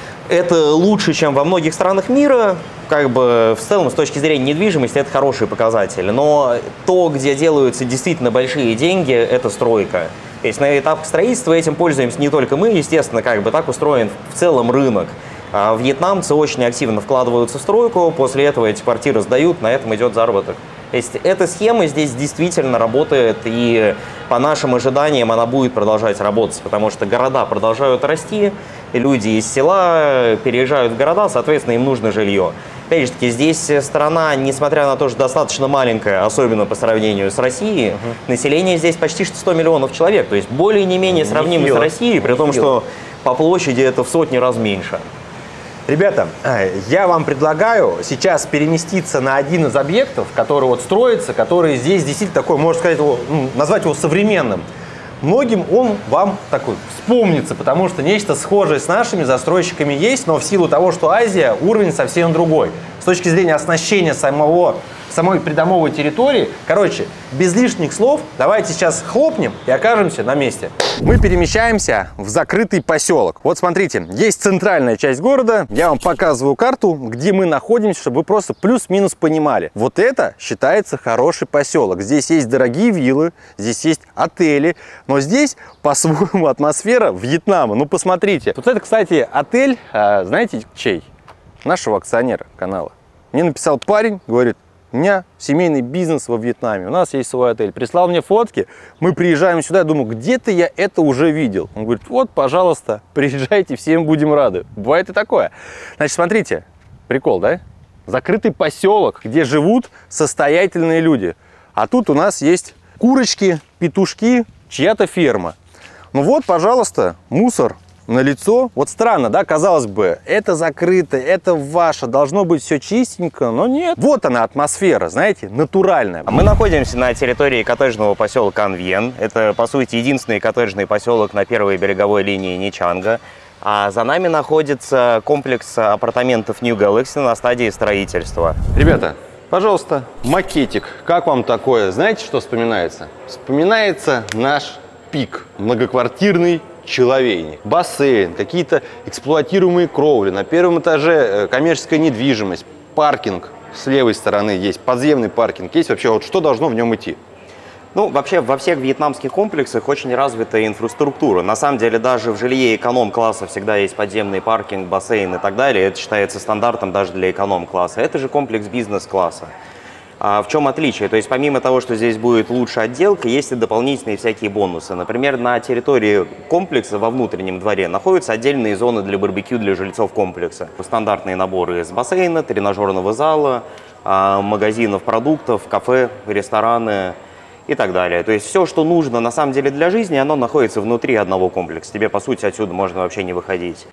Это лучше, чем во многих странах мира. Как бы в целом, с точки зрения недвижимости, это хороший показатель. Но то, где делаются действительно большие деньги, это стройка. То есть на этапах строительства этим пользуемся не только мы, естественно, как бы так устроен в целом рынок. А вьетнамцы очень активно вкладываются в стройку, после этого эти квартиры сдают, на этом идет заработок. То есть эта схема здесь действительно работает, и по нашим ожиданиям она будет продолжать работать, потому что города продолжают расти, и люди из села переезжают в города, соответственно, им нужно жилье. Опять же таки, здесь страна, несмотря на то, что достаточно маленькая, особенно по сравнению с Россией, население здесь почти что 100 миллионов человек, то есть более не менее сравнимо с Россией, при том, что по площади это в сотни раз меньше. Ребята, я вам предлагаю сейчас переместиться на один из объектов, который вот строится, который здесь действительно такой, можно сказать, назвать его современным. Многим он вам такой вспомнится, потому что нечто схожее с нашими застройщиками есть, но в силу того, что Азия, уровень совсем другой. С точки зрения оснащения самой придомовой территории. Короче, без лишних слов, давайте сейчас хлопнем и окажемся на месте. Мы перемещаемся в закрытый поселок. Вот смотрите, есть центральная часть города. Я вам показываю карту, где мы находимся, чтобы вы просто плюс-минус понимали. Вот это считается хороший поселок. Здесь есть дорогие виллы, здесь есть отели, но здесь по-своему атмосфера Вьетнама. Ну, посмотрите. Вот это, кстати, отель, знаете, чей? Нашего акционера канала. Мне написал парень, говорит: у меня семейный бизнес во Вьетнаме, у нас есть свой отель. Прислал мне фотки, мы приезжаем сюда, я думаю, где-то я это уже видел. Он говорит: вот, пожалуйста, приезжайте, всем будем рады. Бывает и такое. Значит, смотрите, прикол, да? Закрытый поселок, где живут состоятельные люди. А тут у нас есть курочки, петушки, чья-то ферма. Ну вот, пожалуйста, мусор налицо. Вот странно, да, казалось бы, это закрыто, это ваше, должно быть все чистенько, но нет. Вот она атмосфера, знаете, натуральная. Мы находимся на территории коттеджного поселка An Vien. Это, по сути, единственный коттеджный поселок на первой береговой линии Нячанга. А за нами находится комплекс апартаментов New Galaxy на стадии строительства. Ребята, пожалуйста, макетик. Как вам такое? Знаете, что вспоминается? Вспоминается наш пик, многоквартирный человейник, бассейн, какие-то эксплуатируемые кровли, на первом этаже коммерческая недвижимость, паркинг с левой стороны есть, подземный паркинг есть. Вообще, вот что должно в нем идти? Ну, вообще, во всех вьетнамских комплексах очень развитая инфраструктура. На самом деле, даже в жилье эконом-класса всегда есть подземный паркинг, бассейн и так далее. Это считается стандартом даже для эконом-класса. Это же комплекс бизнес-класса. А в чем отличие? То есть помимо того, что здесь будет лучшая отделка, есть и дополнительные всякие бонусы. Например, на территории комплекса во внутреннем дворе находятся отдельные зоны для барбекю для жильцов комплекса. Стандартные наборы из бассейна, тренажерного зала, магазинов продуктов, кафе, рестораны и так далее. То есть все, что нужно на самом деле для жизни, оно находится внутри одного комплекса. Тебе, по сути, отсюда можно вообще не выходить.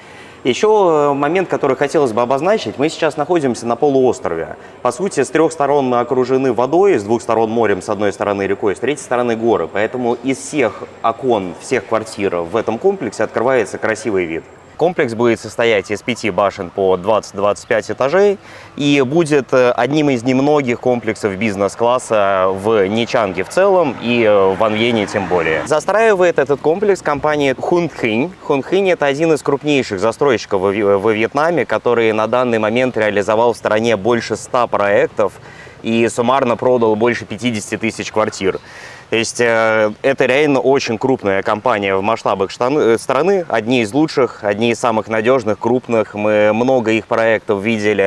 Еще момент, который хотелось бы обозначить. Мы сейчас находимся на полуострове. По сути, с 3 сторон мы окружены водой, с 2 сторон морем, с одной стороны рекой, с 3 стороны горы. Поэтому из всех окон, всех квартир в этом комплексе открывается красивый вид. Комплекс будет состоять из 5 башен по 20-25 этажей и будет одним из немногих комплексов бизнес-класса в Нячанге в целом и в An Vien тем более. Застраивает этот комплекс компания Hun Kinh. Hun Kinh — это один из крупнейших застройщиков во Вьетнаме, который на данный момент реализовал в стране больше 100 проектов и суммарно продал больше 50 тысяч квартир. То есть это реально очень крупная компания в масштабах страны, одни из лучших, одни из самых надежных, крупных. Мы много их проектов видели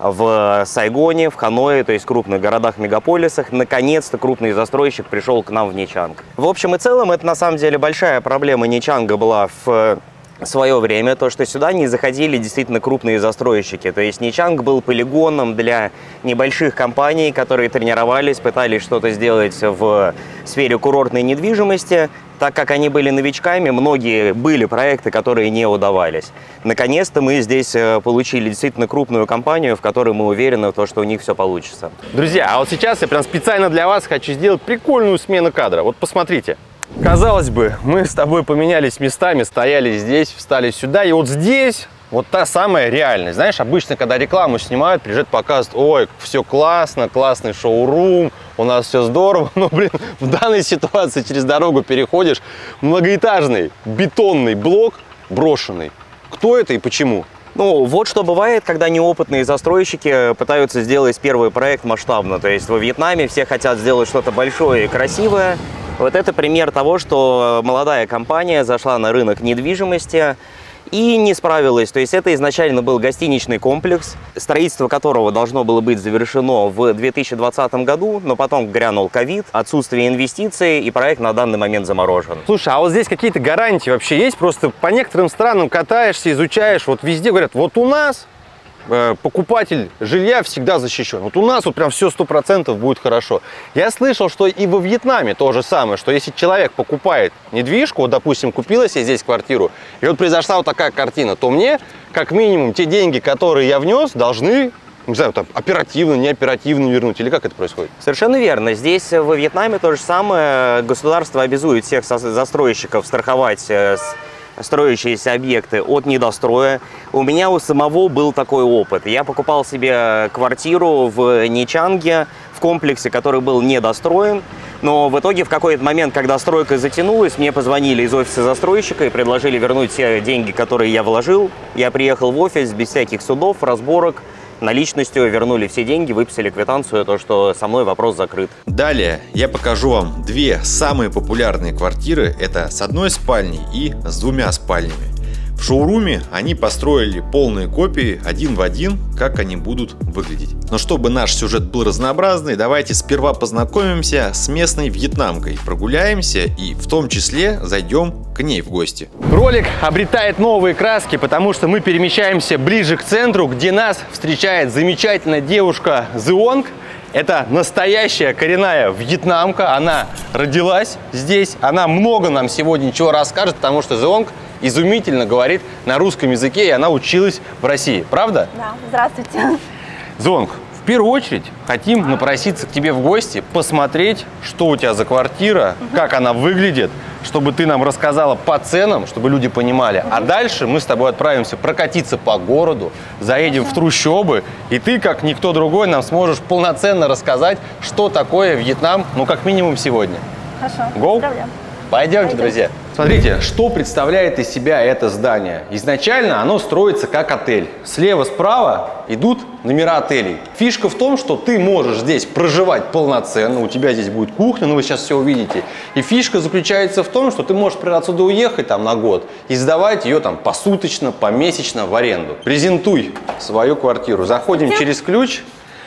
в Сайгоне, в Ханое, то есть в крупных городах-мегаполисах. Наконец-то крупный застройщик пришел к нам в Ничанг. В общем и целом, это на самом деле большая проблема Ничанга была в свое время, то, что сюда не заходили действительно крупные застройщики. То есть Ничанг был полигоном для небольших компаний, которые тренировались, пытались что-то сделать в сфере курортной недвижимости. Так как они были новичками, многие были проекты, которые не удавались. Наконец-то мы здесь получили действительно крупную компанию, в которой мы уверены, что у них все получится. Друзья, а вот сейчас я прям специально для вас хочу сделать прикольную смену кадра. Вот посмотрите. Казалось бы, мы с тобой поменялись местами, стояли здесь, встали сюда, и вот здесь вот та самая реальность. Знаешь, обычно, когда рекламу снимают, приезжают, показывают: ой, все классно, классный шоурум, у нас все здорово. Но, блин, в данной ситуации через дорогу переходишь, многоэтажный бетонный блок брошенный. Кто это и почему? Ну, вот что бывает, когда неопытные застройщики пытаются сделать первый проект масштабно. То есть во Вьетнаме все хотят сделать что-то большое и красивое. Вот это пример того, что молодая компания зашла на рынок недвижимости и не справилась. То есть это изначально был гостиничный комплекс, строительство которого должно было быть завершено в 2020 году, но потом грянул ковид, отсутствие инвестиций, и проект на данный момент заморожен. Слушай, а вот здесь какие-то гарантии вообще есть? Просто по некоторым странам катаешься, изучаешь, вот везде говорят: вот у нас покупатель жилья всегда защищен. Вот у нас вот прям все 100% будет хорошо. Я слышал, что и во Вьетнаме то же самое, что если человек покупает недвижку, вот, допустим, купила себе здесь квартиру, и вот произошла вот такая картина, то мне, как минимум, те деньги, которые я внес, должны, не знаю, там, оперативно, не оперативно вернуть, или как это происходит? Совершенно верно. Здесь во Вьетнаме то же самое. Государство обязует всех застройщиков страховать строящиеся объекты от недостроя. У меня у самого был такой опыт. Я покупал себе квартиру в Ничанге, в комплексе, который был недостроен. Но в итоге в какой-то момент, когда стройка затянулась, мне позвонили из офиса застройщика и предложили вернуть все деньги, которые я вложил. Я приехал в офис без всяких судов, разборок. Наличностью вернули все деньги, выписали квитанцию, то, что со мной вопрос закрыт. Далее я покажу вам две самые популярные квартиры. Это с одной спальней и с двумя спальнями. В шоуруме они построили полные копии один в один, как они будут выглядеть. Но чтобы наш сюжет был разнообразный, давайте сперва познакомимся с местной вьетнамкой, прогуляемся и в том числе зайдем к ней в гости. Ролик обретает новые краски, потому что мы перемещаемся ближе к центру, где нас встречает замечательная девушка Зионг. Это настоящая коренная вьетнамка, она родилась здесь, она много нам сегодня чего расскажет, потому что Зионг изумительно говорит на русском языке, и она училась в России. Правда? Да, здравствуйте. Зионг, в первую очередь хотим напроситься к тебе в гости, посмотреть, что у тебя за квартира, как она выглядит, чтобы ты нам рассказала по ценам, чтобы люди понимали. А дальше мы с тобой отправимся прокатиться по городу, заедем в трущобы, и ты, как никто другой, нам сможешь полноценно рассказать, что такое Вьетнам, ну, как минимум сегодня. Хорошо. Go? Проблем. Пойдемте, друзья. Смотрите, что представляет из себя это здание. Изначально оно строится как отель. Слева-справа идут номера отелей. Фишка в том, что ты можешь здесь проживать полноценно, у тебя здесь будет кухня, ну вы сейчас все увидите. И фишка заключается в том, что ты можешь, например, отсюда уехать там на год и сдавать ее там посуточно, помесячно в аренду. Презентуй свою квартиру. Заходим через ключ,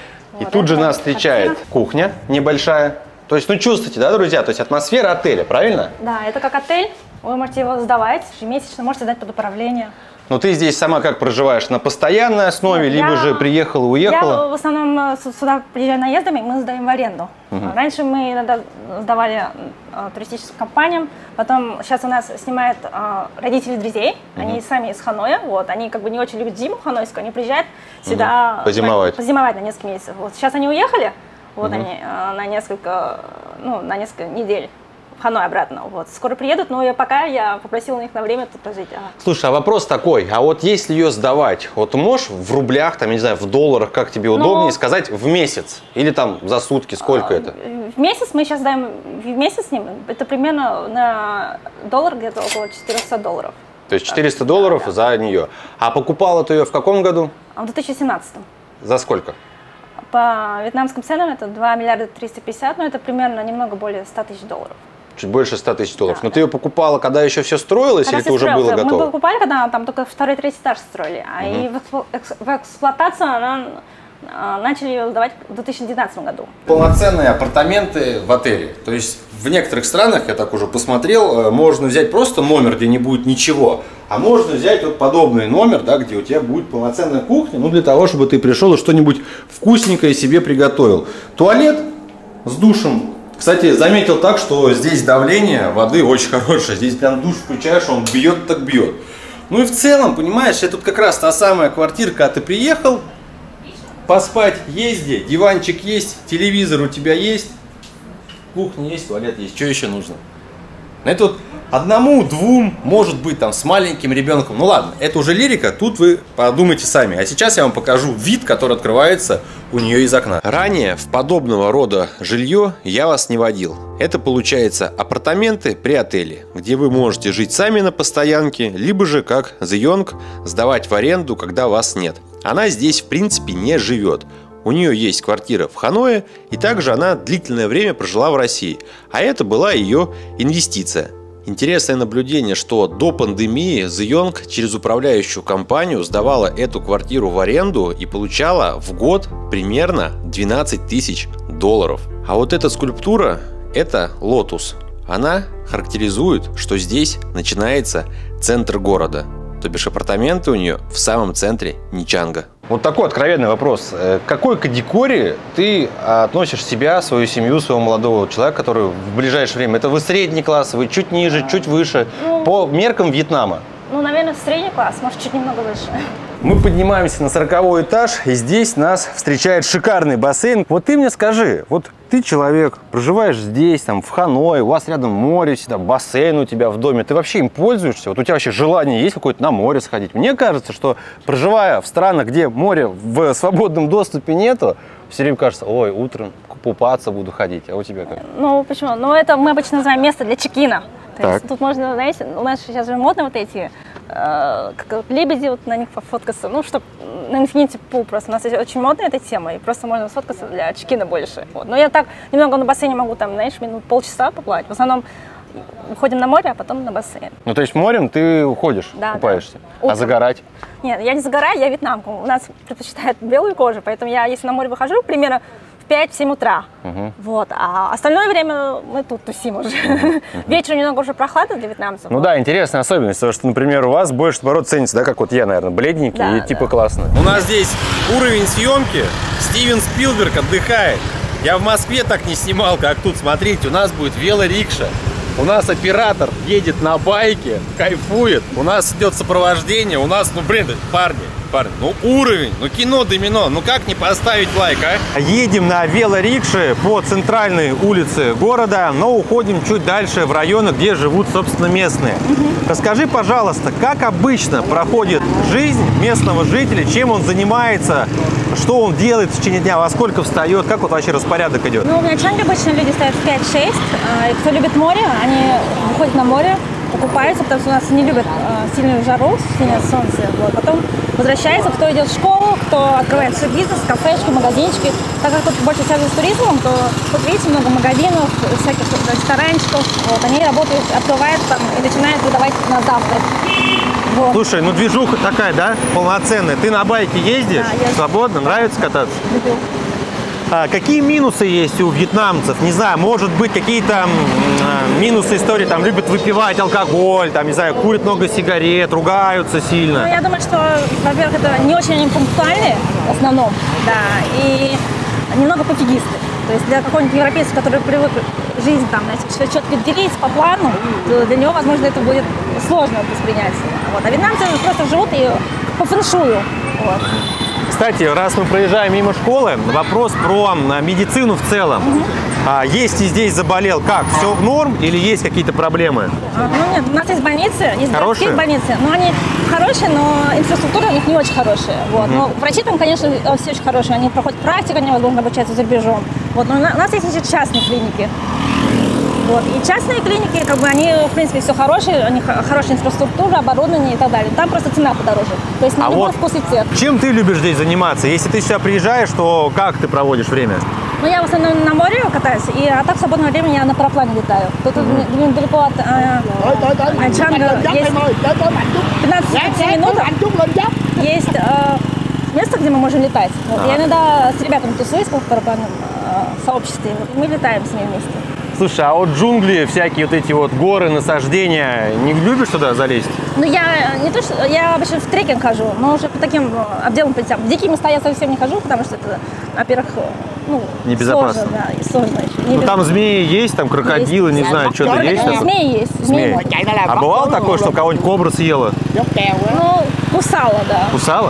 и тут же нас встречает кухня небольшая. То есть, ну, чувствуете, да, друзья? То есть атмосфера отеля, правильно? Да, это как отель. Вы можете его сдавать ежемесячно, можете сдать под управление. Но ты здесь сама как проживаешь? На постоянной основе, либо же приехала, уехала? Я в основном сюда приезжаю наездами, мы сдаем в аренду. Раньше мы иногда сдавали туристическим компаниям, потом сейчас у нас снимают родители друзей, они сами из Ханоя, вот, они как бы не очень любят зиму ханойскую, они приезжают сюда позимовать на несколько месяцев. Вот сейчас они уехали, вот они на несколько недель в Ханой обратно. Вот. Скоро приедут, но пока я попросила у них на время тут пожить. Слушай, а вопрос такой, а вот если ее сдавать, вот можешь в рублях, там, не знаю, в долларах, как тебе удобнее сказать, в месяц? Или там за сутки, сколько это? В месяц мы сейчас даем, в месяц с ним, это примерно на доллар где-то около $400. То есть $400 за нее. А покупала ты ее в каком году? В 2017. За сколько? По вьетнамским ценам это 2 миллиарда 350, но это примерно немного более $100 000. Чуть больше $100 000. Да, Но ты ее покупала, когда еще все строилось, когда или это уже было готово? Мы покупали, когда там только второй, третий этаж строили. А и в эксплуатацию она начали ее сдавать в 2019 году. Полноценные апартаменты в отеле. То есть в некоторых странах, я так уже посмотрел, можно взять просто номер, где не будет ничего, а можно взять вот подобный номер, да, где у тебя будет полноценная кухня, ну для того, чтобы ты пришел и что-нибудь вкусненькое себе приготовил. Туалет с душем. Кстати, заметил так, что здесь давление воды очень хорошее. Здесь прям душ включаешь, он бьет так бьет. Ну и в целом, понимаешь, это тут как раз та самая квартира, когда ты приехал, поспать есть где, диванчик есть, телевизор у тебя есть, кухня есть, туалет есть, что еще нужно? Это вот одному, двум, может быть, там, с маленьким ребенком. Ну ладно, это уже лирика, тут вы подумайте сами. А сейчас я вам покажу вид, который открывается у нее из окна. Ранее в подобного рода жилье я вас не водил. Это получается апартаменты при отеле, где вы можете жить сами на постоянке, либо же как The Young сдавать в аренду, когда вас нет. Она здесь в принципе не живет. У нее есть квартира в Ханое, и также она длительное время прожила в России. А это была ее инвестиция. Интересное наблюдение, что до пандемии The Young через управляющую компанию сдавала эту квартиру в аренду и получала в год примерно 12 тысяч долларов. А вот эта скульптура – это лотус. Она характеризует, что здесь начинается центр города. То бишь апартаменты у нее в самом центре Нячанга. Вот такой откровенный вопрос. К какой категории ты относишь себя, свою семью, своего молодого человека, который в ближайшее время? Это вы средний класс, вы чуть ниже, чуть выше, по меркам Вьетнама? Ну, наверное, средний класс, может, чуть немного выше. Мы поднимаемся на 40-й этаж, и здесь нас встречает шикарный бассейн. Вот ты мне скажи, вот ты человек, проживаешь здесь, там, в Ханое, у вас рядом море, всегда бассейн у тебя в доме, ты вообще им пользуешься? Вот у тебя вообще желание есть какое-то на море сходить? Мне кажется, что проживая в странах, где моря в свободном доступе нету, все время кажется, ой, утром купаться буду ходить, а у тебя как? Ну, почему? Ну, это мы обычно называем место для чекина. То Так. есть тут можно, знаете, у нас сейчас же модно вот эти как вот лебеди, вот на них пофоткаться, ну, чтобы на Infinity Pool просто. У нас очень модная эта тема, и просто можно сфоткаться для чекина больше. Вот. Но я так немного на бассейне могу, там, знаешь, минут полчаса поплавать. В основном уходим на море, а потом на бассейн. Ну, то есть морем ты уходишь, Да, купаешься, да. а Утром. загорать? Нет, я не загораю, я вьетнамка. У нас предпочитают белую кожу, поэтому я, если на море выхожу, примерно в 5-7 утра. Вот. А остальное время мы тут тусим уже. Вечером немного уже прохладно для вьетнамцев. Ну да, интересная особенность, потому что, например, у вас больше, наоборот, ценится, да, как вот я, наверное, бледненький Да, и типа да. классно. У нас здесь уровень съемки, Стивен Спилберг отдыхает. Я в Москве так не снимал, как тут, смотрите, у нас будет велорикша. У нас оператор едет на байке, кайфует, у нас идет сопровождение, у нас, ну блин, парни, ну уровень, ну кино домино, ну как не поставить лайк, а? Едем на велорикше по центральной улице города, но уходим чуть дальше в районы, где живут, собственно, местные. Расскажи, пожалуйста, как обычно проходит жизнь местного жителя, чем он занимается, что он делает в течение дня, во сколько встает, как вот вообще распорядок идет? Ну, в Нячанге обычно люди встают в 5-6. Кто любит море, они выходят на море, купаются, потому что у нас не любят сильную жару, сильное солнце. Вот. Потом возвращается, кто идет в школу, кто открывает свой бизнес, кафешки, магазинчики. Так как тут больше связано с туризмом, то тут видите много магазинов, всяких ресторанчиков. Вот. Они работают, открывают там и начинают выдавать на завтрак. Вот. Слушай, ну движуха такая, да, полноценная. Ты на байке ездишь? Да, езжу. Свободно? Нравится кататься? Люблю. А какие минусы есть у вьетнамцев? Не знаю, может быть, какие-то минусы истории, там, любят выпивать алкоголь, там, не знаю, курят много сигарет, ругаются Ну, сильно. я думаю, что, во-первых, это не очень они пунктуальны в основном, да, и немного пофигисты. То есть для какого-нибудь европейца, который привык жизнь там, знаете, все четко делить по плану, то для него, возможно, это будет сложно воспринять. Вот. А вьетнамцы просто живут и по фэншую. Вот. Кстати, раз мы проезжаем мимо школы, вопрос про медицину в целом. Если здесь заболел, как? Все в норм или есть какие-то проблемы? Ну нет, у нас есть больницы, есть Хорошие? городские больницы, но они хорошие, но инфраструктура у них не очень хорошая. Вот. Но врачи там, конечно, все очень хорошие, они проходят практику, они, возможно, обучаются за рубежом. Вот. Но у нас есть еще частные клиники. Вот. И частные клиники, как бы, они, в принципе, все хорошие, у них хорошая инфраструктура, оборудование и так далее. Там просто цена подороже. То есть на любой вкус и цвет. Чем ты любишь здесь заниматься? Если ты сюда приезжаешь, то как ты проводишь время? Ну, я в основном на море катаюсь, а так в свободное время я на параплане летаю. Тут недалеко от Нячанга есть 15 минут, есть местах, где мы можем летать. Вот, я иногда с ребятами тусуюсь в парапlanном сообществе, и мы летаем с ними вместе. Слушай, а вот джунгли, всякие вот эти вот горы, насаждения, не любишь туда залезть? Ну, я не то, что я обычно в трекинг хожу, но уже по таким обделам путям. В дикие места я совсем не хожу, потому что это, во-первых, ну, небезопасно. Сложно, да, и сложно еще. Ну, там змеи есть, там крокодилы, есть. не знаю, что-то есть? Змеи есть. Змеи. А бывало такое, что кого-нибудь кобра съела? Ну, кусала, да. Кусала?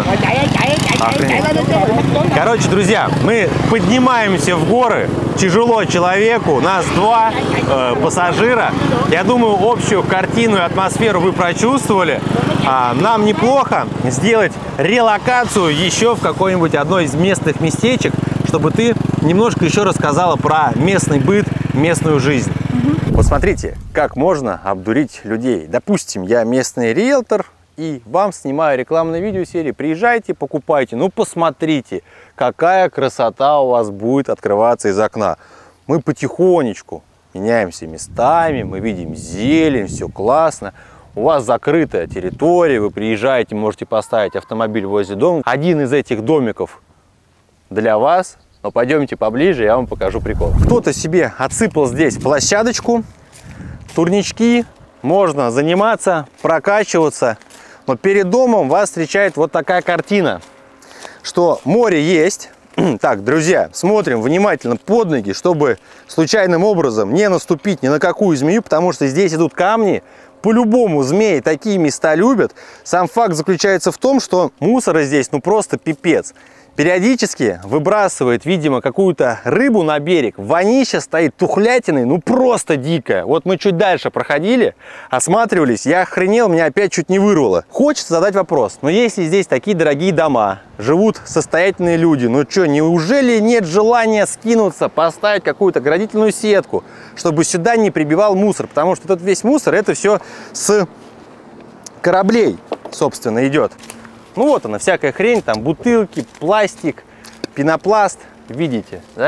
Короче, друзья, мы поднимаемся в горы, тяжело человеку, нас 2 пассажира. Я думаю, общую картину и атмосферу вы прочувствовали. Нам неплохо сделать релокацию еще в какой-нибудь одной из местных местечек, чтобы ты немножко еще рассказала про местный быт, местную жизнь. Вот смотрите, как можно обдурить людей. Допустим, я местный риэлтор, и вам снимаю рекламную видеосерию. Приезжайте, покупайте. Ну, посмотрите, какая красота у вас будет открываться из окна. Мы потихонечку меняемся местами, мы видим зелень, все классно. У вас закрытая территория, вы приезжаете, можете поставить автомобиль возле дома. Один из этих домиков для вас. Но пойдемте поближе, я вам покажу прикол. Кто-то себе отсыпал здесь площадочку, турнички, можно заниматься, прокачиваться. Но перед домом вас встречает вот такая картина, что море есть. Так, друзья, смотрим внимательно под ноги, чтобы случайным образом не наступить ни на какую змею, потому что здесь идут камни. По-любому змеи такие места любят. Сам факт заключается в том, что мусора здесь ну просто пипец. Периодически выбрасывает, видимо, какую-то рыбу на берег. Вонища стоит тухлятиной, ну просто дикая. Вот мы чуть дальше проходили, осматривались, я охренел, меня опять чуть не вырвало. Хочется задать вопрос, но если здесь такие дорогие дома, живут состоятельные люди, ну что, неужели нет желания скинуться, поставить какую-то оградительную сетку, чтобы сюда не прибивал мусор? Потому что этот весь мусор, это все с кораблей, собственно, идет. Ну вот она, всякая хрень, там бутылки, пластик, пенопласт, видите, да?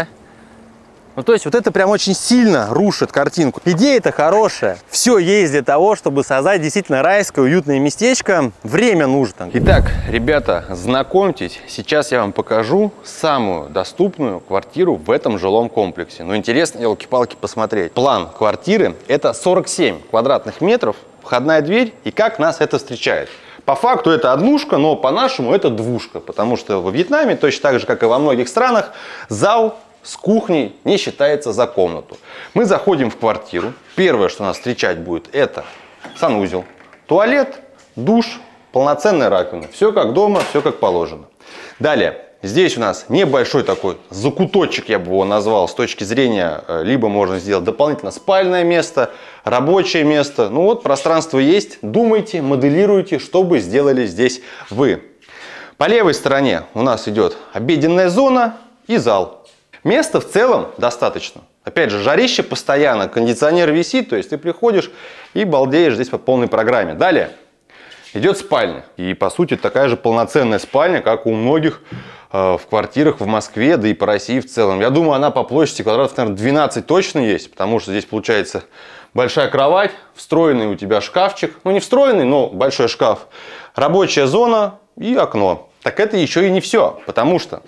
Ну то есть вот это прям очень сильно рушит картинку. Идея-то хорошая, все есть для того, чтобы создать действительно райское, уютное местечко. Время нужно. Итак, ребята, знакомьтесь, сейчас я вам покажу самую доступную квартиру в этом жилом комплексе. Ну интересно, елки-палки, посмотреть. План квартиры – это 47 квадратных метров, входная дверь, и как нас это встречает. По факту это однушка, но по-нашему это двушка, потому что во Вьетнаме, точно так же, как и во многих странах, зал с кухней не считается за комнату. Мы заходим в квартиру. Первое, что нас встречать будет, это санузел, туалет, душ, полноценная раковина. Все как дома, все как положено. Далее. Здесь у нас небольшой такой закуточек, я бы его назвал, с точки зрения, либо можно сделать дополнительно спальное место, рабочее место. Ну вот, пространство есть, думайте, моделируйте, что бы сделали здесь вы. По левой стороне у нас идет обеденная зона и зал. Места в целом достаточно. Опять же, жарище постоянно, кондиционер висит, то есть ты приходишь и балдеешь здесь по полной программе. Далее идет спальня. И по сути такая же полноценная спальня, как у многих в квартирах в Москве, да и по России в целом. Я думаю, она по площади квадратов, наверное, 12 точно есть, потому что здесь получается большая кровать, встроенный у тебя шкафчик, ну не встроенный, но большой шкаф, рабочая зона и окно. Так это еще и не все, потому что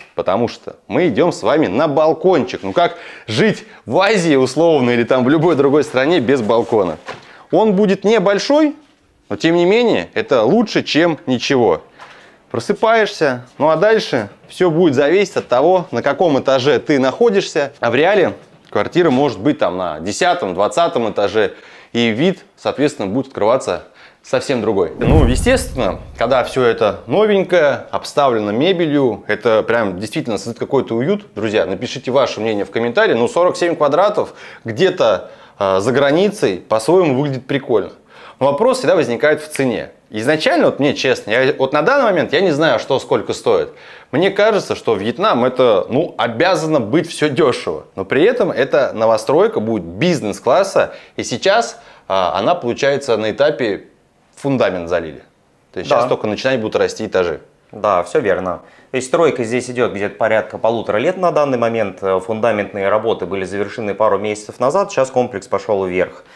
мы идем с вами на балкончик. Ну как жить в Азии условно или там в любой другой стране без балкона? Он будет небольшой, но тем не менее это лучше, чем ничего. Просыпаешься, ну а дальше все будет зависеть от того, на каком этаже ты находишься. А в реале квартира может быть там на 10-20 этаже, и вид, соответственно, будет открываться совсем другой. Ну, естественно, когда все это новенькое, обставлено мебелью, это прям действительно создает какой-то уют. Друзья, напишите ваше мнение в комментарии. Ну, 47 квадратов где-то за границей по-своему выглядит прикольно. Но вопрос всегда возникает в цене. Изначально, вот мне честно, вот на данный момент я не знаю, что сколько стоит. Мне кажется, что Вьетнам это, ну, обязано быть все дешево. Но при этом эта новостройка будет бизнес-класса. И сейчас она, получается, на этапе фундамент залили. То есть сейчас только начинать будут расти этажи. Да, все верно. То есть стройка здесь идет где-то порядка 1,5 лет на данный момент. Фундаментные работы были завершены пару месяцев назад. Сейчас комплекс пошел вверх.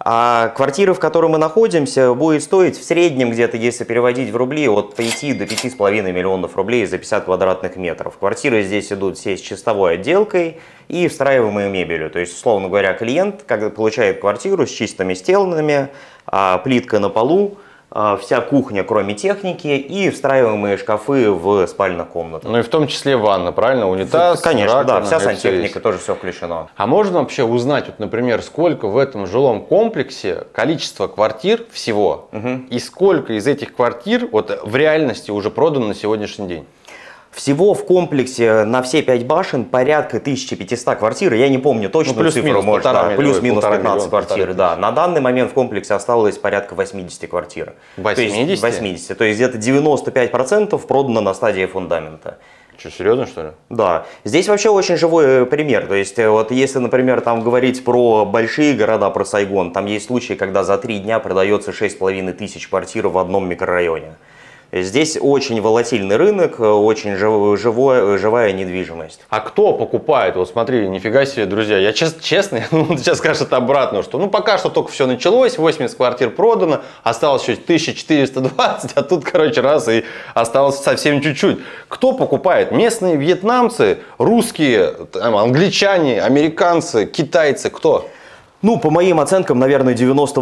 А квартира, в которой мы находимся, будет стоить в среднем где-то, если переводить в рубли, от 5 до 5,5 миллионов рублей за 50 квадратных метров. Квартиры здесь идут все с чистовой отделкой и встраиваемой мебелью. То есть, условно говоря, клиент, когда получает квартиру с чистыми стенами, плитка на полу, вся кухня, кроме техники, и встраиваемые шкафы в спальных комнатах. Ну и в том числе ванна, правильно? Унитаз, конечно, раковина, да, вся это сантехника, все тоже все включено. А можно вообще узнать, вот, например, сколько в этом жилом комплексе количество квартир всего, и сколько из этих квартир вот в реальности уже продано на сегодняшний день? Всего в комплексе на все 5 башен порядка 1500 квартир. Я не помню точную цифру, может, да, плюс-минус 15 квартир. Да. На данный момент в комплексе осталось порядка 80 квартир. 80? 80. То есть где-то 95% продано на стадии фундамента. Что, серьезно, что ли? Да. Здесь вообще очень живой пример. То есть, вот если, например, там говорить про большие города, про Сайгон, там есть случаи, когда за 3 дня продается 6500 квартир в одном микрорайоне. Здесь очень волатильный рынок, очень живая недвижимость. А кто покупает? Вот смотри, нифига себе, друзья, я честно, сейчас скажет обратно, что пока что только все началось, 80 квартир продано, осталось еще 1420, а тут, короче, раз и осталось совсем чуть-чуть. Кто покупает? Местные вьетнамцы, русские, англичане, американцы, китайцы, кто? Ну, по моим оценкам, наверное,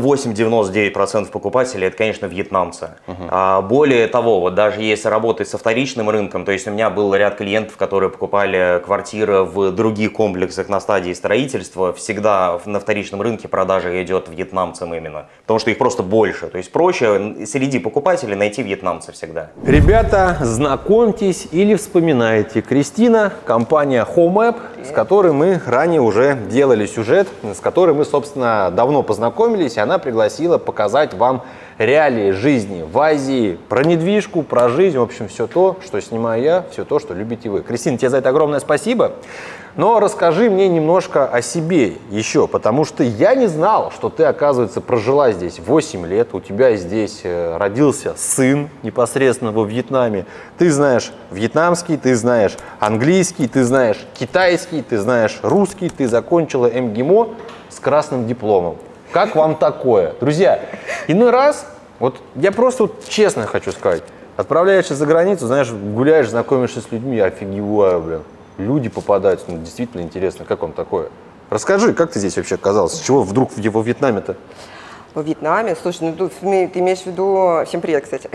98-99% покупателей это, конечно, вьетнамцы. Более того, вот даже если работать со вторичным рынком, то есть у меня был ряд клиентов, которые покупали квартиры в других комплексах на стадии строительства, всегда на вторичном рынке продажа идет вьетнамцам именно, потому что их просто больше. То есть проще среди покупателей найти вьетнамцев всегда. Ребята, знакомьтесь или вспоминайте. Кристина, компания HomeApp, с которой мы ранее уже делали сюжет, с которой мы, собственно, давно познакомились, и она пригласила показать вам реалии жизни в Азии, про недвижку, про жизнь, в общем, все то, что снимаю я, все то, что любите вы. Кристина, тебе за это огромное спасибо. Но расскажи мне немножко о себе еще, потому что я не знал, что ты, оказывается, прожила здесь 8 лет, у тебя здесь родился сын непосредственно во Вьетнаме. Ты знаешь вьетнамский, ты знаешь английский, ты знаешь китайский, ты знаешь русский, ты закончила МГИМО с красным дипломом. Как вам такое? Друзья, иной раз, вот я просто вот честно хочу сказать, отправляешься за границу, знаешь, гуляешь, знакомишься с людьми, офигеваю, блин. Люди попадаются, ну, действительно интересно, как вам такое? Расскажи, как ты здесь вообще оказалась? С чего вдруг во Вьетнаме-то? Во Вьетнаме? Слушай, ну тут ты имеешь в виду... Всем привет, кстати.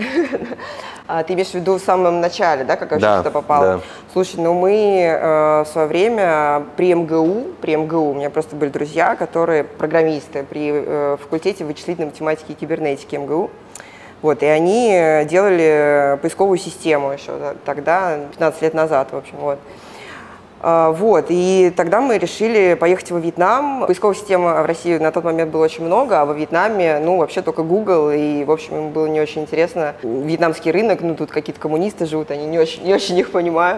Ты имеешь в виду в самом начале, да, как я сюда попала? Да. Слушай, ну мы в свое время при МГУ, у меня просто были друзья, которые программисты при факультете вычислительной математики и кибернетики МГУ. Вот, и они делали поисковую систему еще тогда, 15 лет назад, в общем, вот. Вот, и тогда мы решили поехать во Вьетнам. Поисковой системы в России на тот момент было очень много, а во Вьетнаме, ну, вообще только Google, и, в общем, им было не очень интересно. Вьетнамский рынок, ну, тут какие-то коммунисты живут, они не очень их понимают.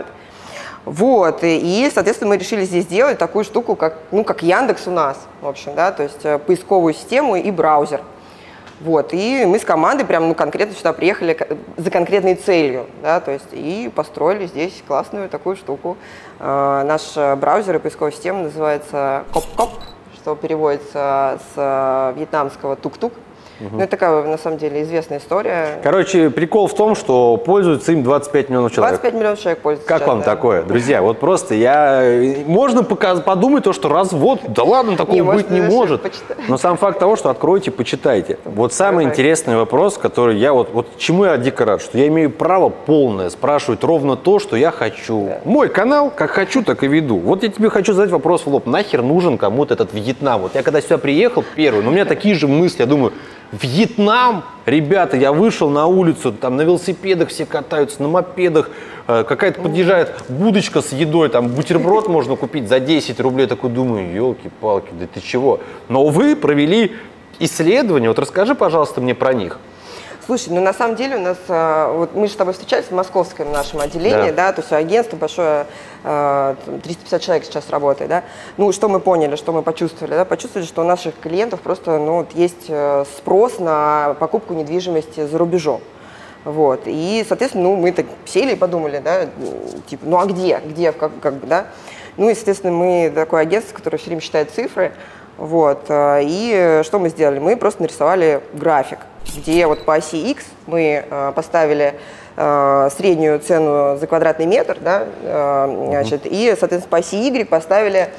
Вот, и, соответственно, мы решили здесь сделать такую штуку, как Яндекс у нас, в общем, да, то есть поисковую систему и браузер. Вот, и мы с командой прям, конкретно сюда приехали за конкретной целью, да, то есть и построили здесь классную такую штуку. Наш браузер и поисковая система называется Коп-Коп, что переводится с вьетнамского тук-тук. Ну, это такая, на самом деле, известная история. Короче, прикол в том, что пользуются им 25 миллионов человек. 25 миллионов человек пользуются. Как сейчас, вам такое, друзья? Вот просто можно подумать, что развод, да ладно, такого быть не может. Но сам факт того, что откройте, почитайте. Вот самый интересный вопрос, который я вот чему я дико рад, что я имею право полное спрашивать ровно то, что я хочу. Да. Мой канал, как хочу, так и веду. Вот я тебе хочу задать вопрос в лоб. Нахер нужен кому-то этот Вьетнам? Вот я когда сюда приехал первый, но у меня такие же мысли, я думаю, Вьетнам, ребята, я вышел на улицу, там на велосипедах все катаются, на мопедах, какая-то подъезжает будочка с едой, там бутерброд можно купить за 10 рублей, такой думаю, елки-палки, да ты чего? Но вы провели исследования, вот расскажи, пожалуйста, мне про них. Слушай, ну на самом деле у нас, вот мы же с тобой встречались в московском нашем отделении, да, то есть агентство большое, 350 человек сейчас работает, да. Ну, что мы поняли, что мы почувствовали, да, почувствовали, что у наших клиентов просто, ну, вот есть спрос на покупку недвижимости за рубежом. Вот, и, соответственно, ну, мы так сели и подумали, да, типа, ну, а где, как бы, да. Ну, и, соответственно, мы такое агентство, которое все время считает цифры. Вот. И что мы сделали? Мы просто нарисовали график, где вот по оси X мы поставили среднюю цену за квадратный метр, да, значит, и, соответственно, по оси Y поставили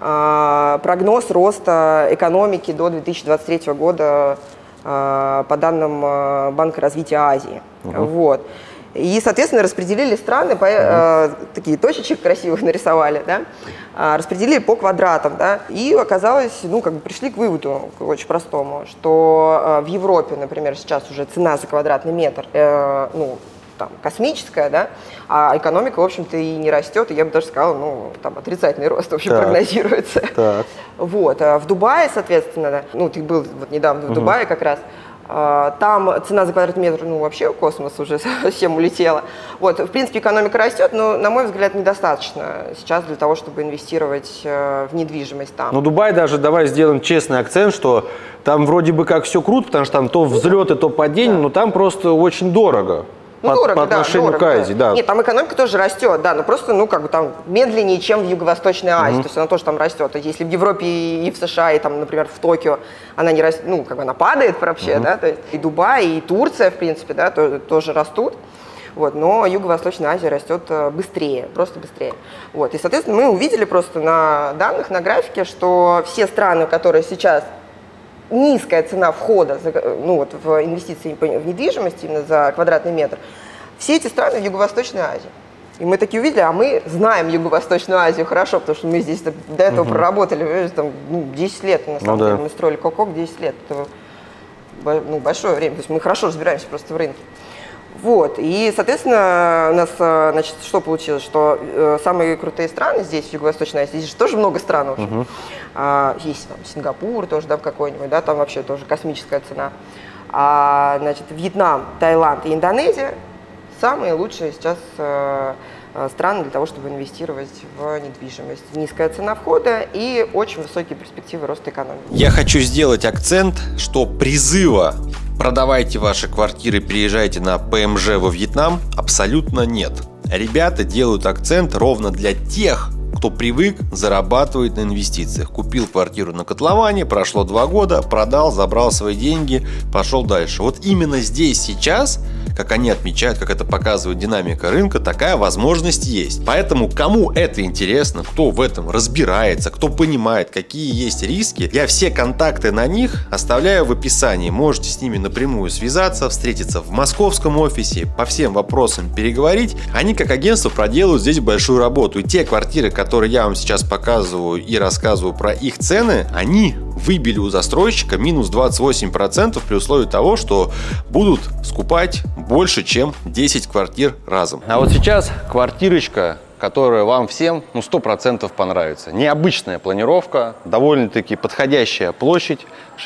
прогноз роста экономики до 2023 года по данным Банка развития Азии. Вот. И, соответственно, распределили страны, такие точечек красивых нарисовали, да, распределили по квадратам, да, и оказалось, ну, как бы пришли к выводу очень простому, что в Европе, например, сейчас уже цена за квадратный метр, ну, там, космическая, да, а экономика, в общем-то, и не растет, и я бы даже сказала, ну, там, отрицательный рост, в общем, прогнозируется. Вот. В Дубае, соответственно, да, ну, ты был вот недавно в Дубае как раз, там цена за квадратный метр, ну, вообще космос уже совсем улетела. Вот, в принципе, экономика растет, но, на мой взгляд, недостаточно сейчас для того, чтобы инвестировать в недвижимость там. Ну, Дубай даже, давай сделаем честный акцент, что там вроде бы как все круто, потому что там то взлеты, то падение, но там просто очень дорого. Ну, дорого, по отношению к Азии, да. Нет, там экономика тоже растет, да, но просто, ну, как бы там медленнее, чем в Юго-Восточной Азии, то есть она тоже там растет. То есть если в Европе и в США, и там, например, в Токио она не растет, ну, как бы она падает вообще, да, то есть и Дубай, и Турция, в принципе, да, тоже растут. Вот, но Юго-Восточная Азия растет быстрее, просто быстрее. Вот, и, соответственно, мы увидели просто на данных, на графике, что все страны, которые сейчас низкая цена входа, ну, вот, в инвестиции в недвижимость именно за квадратный метр, все эти страны в Юго-Восточной Азии. И мы такие увидели, а мы знаем Юго-Восточную Азию хорошо, потому что мы здесь до этого проработали там, ну, 10 лет, на самом деле. Мы строили Кокок 10 лет. Это, ну, большое время, то есть мы хорошо разбираемся просто в рынке. Вот, и, соответственно, у нас, значит, что получилось, что самые крутые страны здесь, в Юго-Восточной Азии, здесь же тоже много стран, в общем. Есть там Сингапур тоже, да, какой-нибудь, да, там вообще тоже космическая цена. Значит, Вьетнам, Таиланд и Индонезия самые лучшие сейчас страны для того, чтобы инвестировать в недвижимость. Низкая цена входа и очень высокие перспективы роста экономики. Я хочу сделать акцент, что призыва «продавайте ваши квартиры, переезжайте на ПМЖ во Вьетнам» абсолютно нет. Ребята делают акцент ровно для тех, кто привык зарабатывать на инвестициях. Купил квартиру на котловане, прошло 2 года, продал, забрал свои деньги, пошел дальше. Вот именно здесь сейчас, как они отмечают, как это показывает динамика рынка, такая возможность есть. Поэтому кому это интересно, кто в этом разбирается, кто понимает, какие есть риски, я все контакты на них оставляю в описании. Можете с ними напрямую связаться, встретиться в московском офисе, по всем вопросам переговорить. Они как агентство проделают здесь большую работу. И те квартиры, которые я вам сейчас показываю и рассказываю про их цены, они выбили у застройщика минус 28% при условии того, что будут скупать больше, чем 10 квартир разом. А вот сейчас квартирочка, которая вам всем 100% понравится. Необычная планировка, довольно-таки подходящая площадь,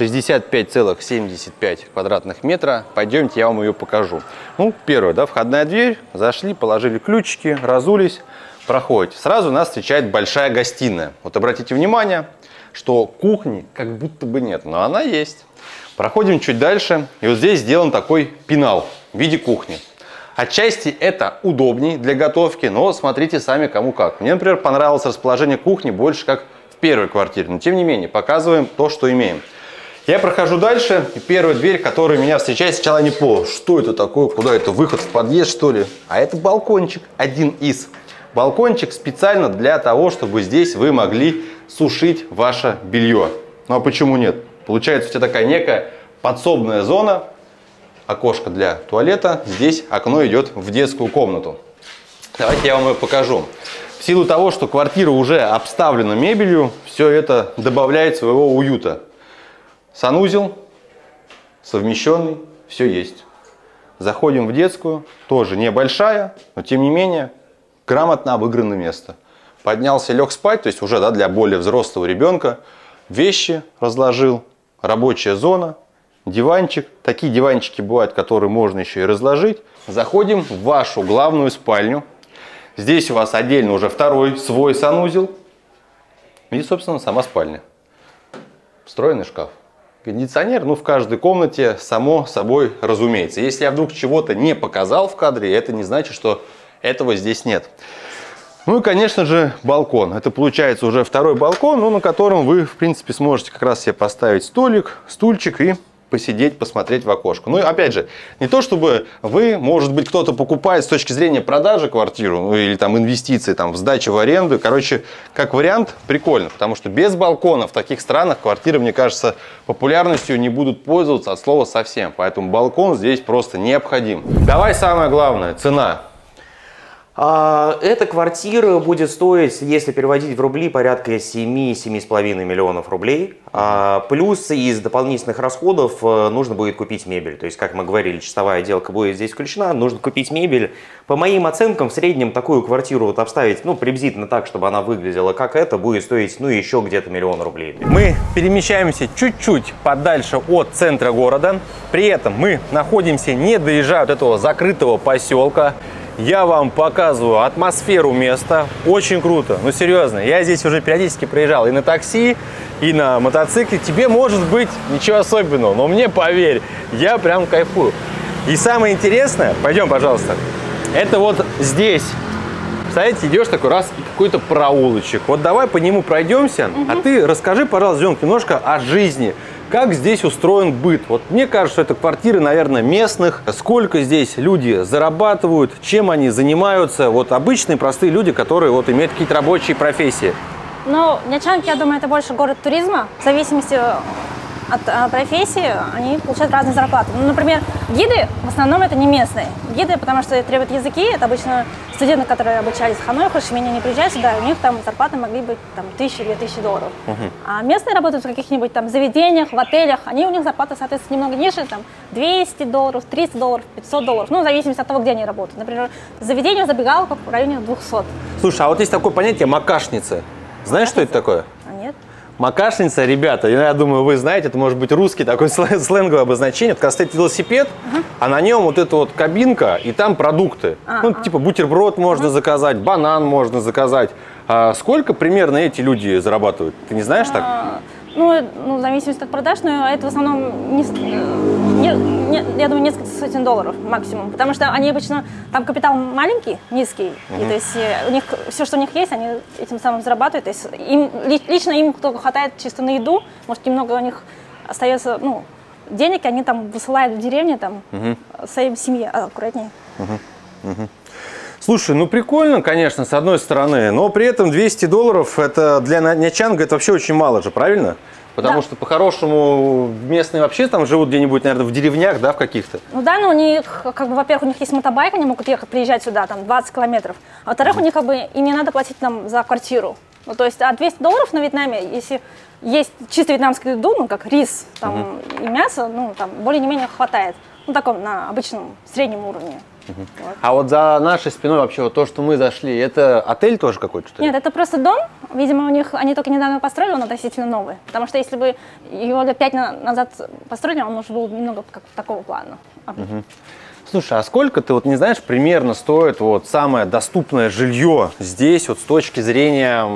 65,75 квадратных метра. Пойдемте, я вам ее покажу. Ну, первое, да, входная дверь, зашли, положили ключики, разулись, проходите. Сразу нас встречает большая гостиная. Вот обратите внимание, что кухни как будто бы нет, но она есть. Проходим чуть дальше, и вот здесь сделан такой пенал в виде кухни. Отчасти это удобней для готовки, но смотрите сами кому как. Мне, например, понравилось расположение кухни больше как в первой квартире, но тем не менее показываем то, что имеем. Я прохожу дальше, и первая дверь, которая меня встречает, сначала не понял, что это такое, куда это, выход в подъезд, что ли? А это балкончик, один из. Балкончик специально для того, чтобы здесь вы могли сушить ваше белье. Ну а почему нет? Получается у тебя такая некая подсобная зона, окошко для туалета, здесь окно идет в детскую комнату. Давайте я вам ее покажу. В силу того, что квартира уже обставлена мебелью, все это добавляет своего уюта. Санузел совмещенный, все есть. Заходим в детскую, тоже небольшая, но тем не менее грамотно обыгранное место. Поднялся, лег спать, то есть уже, да, для более взрослого ребенка. Вещи разложил, рабочая зона, диванчик. Такие диванчики бывают, которые можно еще и разложить. Заходим в вашу главную спальню. Здесь у вас отдельно уже второй свой санузел. И, собственно, сама спальня. Встроенный шкаф. Кондиционер, ну, в каждой комнате, само собой разумеется. Если я вдруг чего-то не показал в кадре, это не значит, что этого здесь нет. Ну и, конечно же, балкон. Это получается уже второй балкон, ну, на котором вы, в принципе, сможете как раз себе поставить столик, стульчик и посидеть, посмотреть в окошко. Ну и опять же, не то чтобы вы, может быть, кто-то покупает с точки зрения продажи квартиру, ну, или там инвестиции, там, в сдачу в аренду. Короче, как вариант, прикольно, потому что без балкона в таких странах квартиры, мне кажется, популярностью не будут пользоваться от слова совсем. Поэтому балкон здесь просто необходим. Давай самое главное, цена. Эта квартира будет стоить, если переводить в рубли, порядка 7-7,5 миллионов рублей. Плюс из дополнительных расходов нужно будет купить мебель. То есть, как мы говорили, чистовая отделка будет здесь включена, нужно купить мебель. По моим оценкам, в среднем такую квартиру вот обставить, ну, приблизительно так, чтобы она выглядела как это, будет стоить, ну, еще где-то 1 миллион рублей. Мы перемещаемся чуть-чуть подальше от центра города. При этом мы находимся, не доезжая от этого закрытого поселка. Я вам показываю атмосферу места. Очень круто. Ну, серьезно, я здесь уже периодически проезжал и на такси, и на мотоцикле. Тебе, может быть, ничего особенного, но мне, поверь, я прям кайфую. И самое интересное, пойдем, пожалуйста, это вот здесь. Представляете, идешь такой раз, какой-то проулочек. Вот давай по нему пройдемся, а ты расскажи, пожалуйста, Жень, немножко о жизни. Как здесь устроен быт? Вот мне кажется, что это квартиры, наверное, местных. Сколько здесь люди зарабатывают, чем они занимаются? Вот обычные, простые люди, которые вот имеют какие-то рабочие профессии. Ну, Нячанг, я думаю, это больше город туризма. В зависимости от профессии они получают разные зарплаты. Ну, например, гиды в основном это не местные. Гиды, потому что требуют языки, это обычно студенты, которые обучались в Ханое, Хошимине, они приезжают сюда, и у них там зарплаты могли быть там 1000-2000 долларов. А местные работают в каких-нибудь там заведениях, в отелях, у них зарплаты, соответственно, немного ниже, там 200 долларов, 300 долларов, 500 долларов, ну, в зависимости от того, где они работают. Например, заведение забегаловка в районе 200. Слушай, а вот есть такое понятие макашницы. Знаешь, что это такое? Нет. Макашница, ребята, я думаю, вы знаете, это может быть русский такой сленговое обозначение. Это когда стоит велосипед, а на нем вот эта вот кабинка, и там продукты. Ну, типа бутерброд можно заказать, банан можно заказать. А сколько примерно эти люди зарабатывают? Ты не знаешь так? Ну, в зависимости от продаж, но это в основном, я думаю, несколько сотен долларов максимум, потому что они обычно, там капитал маленький, низкий, и то есть у них, все, что у них есть, они этим самым зарабатывают, то есть лично им только хватает чисто на еду, может, немного у них остается, ну, денег, они там высылают в деревню, там, своей семье, аккуратнее. Слушай, ну прикольно, конечно, с одной стороны, но при этом 200 долларов это для Нячанга это вообще очень мало же, правильно? Потому что по-хорошему местные вообще там живут где-нибудь, наверное, в деревнях, да, в каких-то? Ну да, но у них, как бы, во-первых, у них есть мотобайк, они могут ехать, приезжать сюда, там, 20 километров. А во-вторых, у них, как бы, им не надо платить нам за квартиру. Ну, то есть, а 200 долларов на Вьетнаме, если есть чисто вьетнамскую еду, ну, как рис, там, и мясо, ну, там, более-менее хватает. Ну, таком, на обычном, среднем уровне. Вот. А вот за нашей спиной вообще вот то, что мы зашли, это отель тоже какой-то, что ли? Нет, это просто дом. Видимо, у них они только недавно построили, он относительно новый. Потому что если бы его лет 5 назад построили, он уже был немного как такого плана. Слушай, а сколько ты вот не знаешь, примерно стоит вот самое доступное жилье здесь вот с точки зрения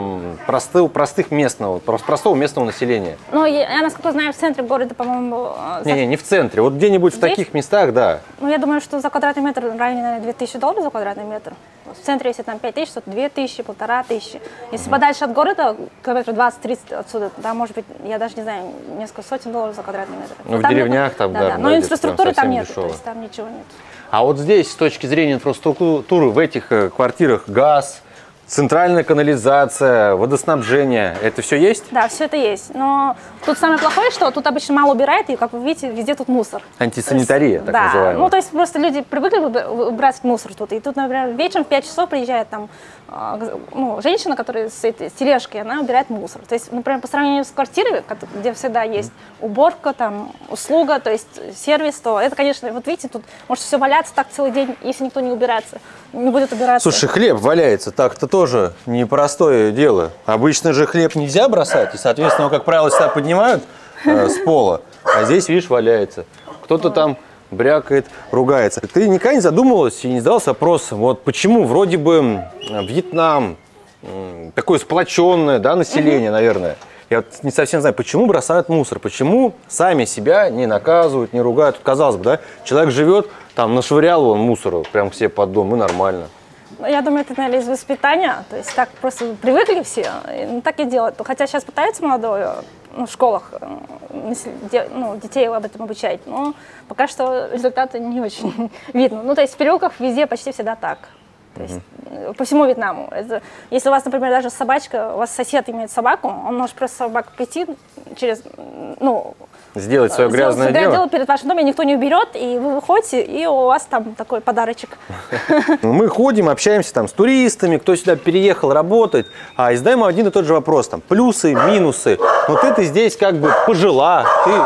простых местного, простого местного населения? Ну, я, насколько знаю, в центре города, по-моему... Не в центре, вот где-нибудь в таких местах, да. Ну, я думаю, что за квадратный метр в районе, наверное, 2000 долларов за квадратный метр. В центре, если там 5000, то 2000, 1500. Если подальше от города, километров 20-30 отсюда, да, может быть, я даже не знаю, несколько сотен долларов за квадратный метр. Ну, в деревнях там, да. Но инфраструктуры там нет, то есть там ничего нет. А вот здесь, с точки зрения инфраструктуры, в этих квартирах газ, центральная канализация, водоснабжение, это все есть? Да, все это есть. Но тут самое плохое, что тут обычно мало убирают, и, как вы видите, везде тут мусор. Антисанитария, есть, так да, называемая. Ну, то есть просто люди привыкли убирать мусор тут. И тут, например, вечером в 5 часов приезжает там женщина, которая с тележкой, она убирает мусор. То есть, например, по сравнению с квартирой, где всегда есть уборка, там, услуга, то есть сервис, то это, конечно, вот видите, тут может все валяться так целый день, если никто не будет убираться. Слушай, хлеб валяется, так-то тоже непростое дело. Обычно же хлеб нельзя бросать, и, соответственно, его, как правило, всегда поднимают с пола, а здесь, видишь, валяется. Кто-то там брякает, ругается. Ты никогда не задумывалась и не задавался вопросом, вот почему вроде бы Вьетнам, такое сплоченное, да, население, наверное, я вот не совсем знаю, почему бросают мусор, почему сами себя не наказывают, не ругают. Казалось бы, да, человек живет, там, нашвырял он мусора прям к себе под дом, и нормально. Я думаю, это, наверное, из воспитания. То есть так просто привыкли все, так и делают. Хотя сейчас пытаются молодое, в школах детей об этом обучать, но пока что результаты не очень видно. Ну, то есть в переулках везде почти всегда так. То есть по всему Вьетнаму. Если у вас, например, даже собачка, у вас сосед имеет собаку, он может просто собаку прийти через, сделать свое грязное дело перед вашим домом, и никто не уберет, и вы выходите, и у вас там такой подарочек. Мы ходим, общаемся там с туристами, кто сюда переехал работать, и задаем один и тот же вопрос, там, плюсы, минусы. Но ты здесь как бы пожила,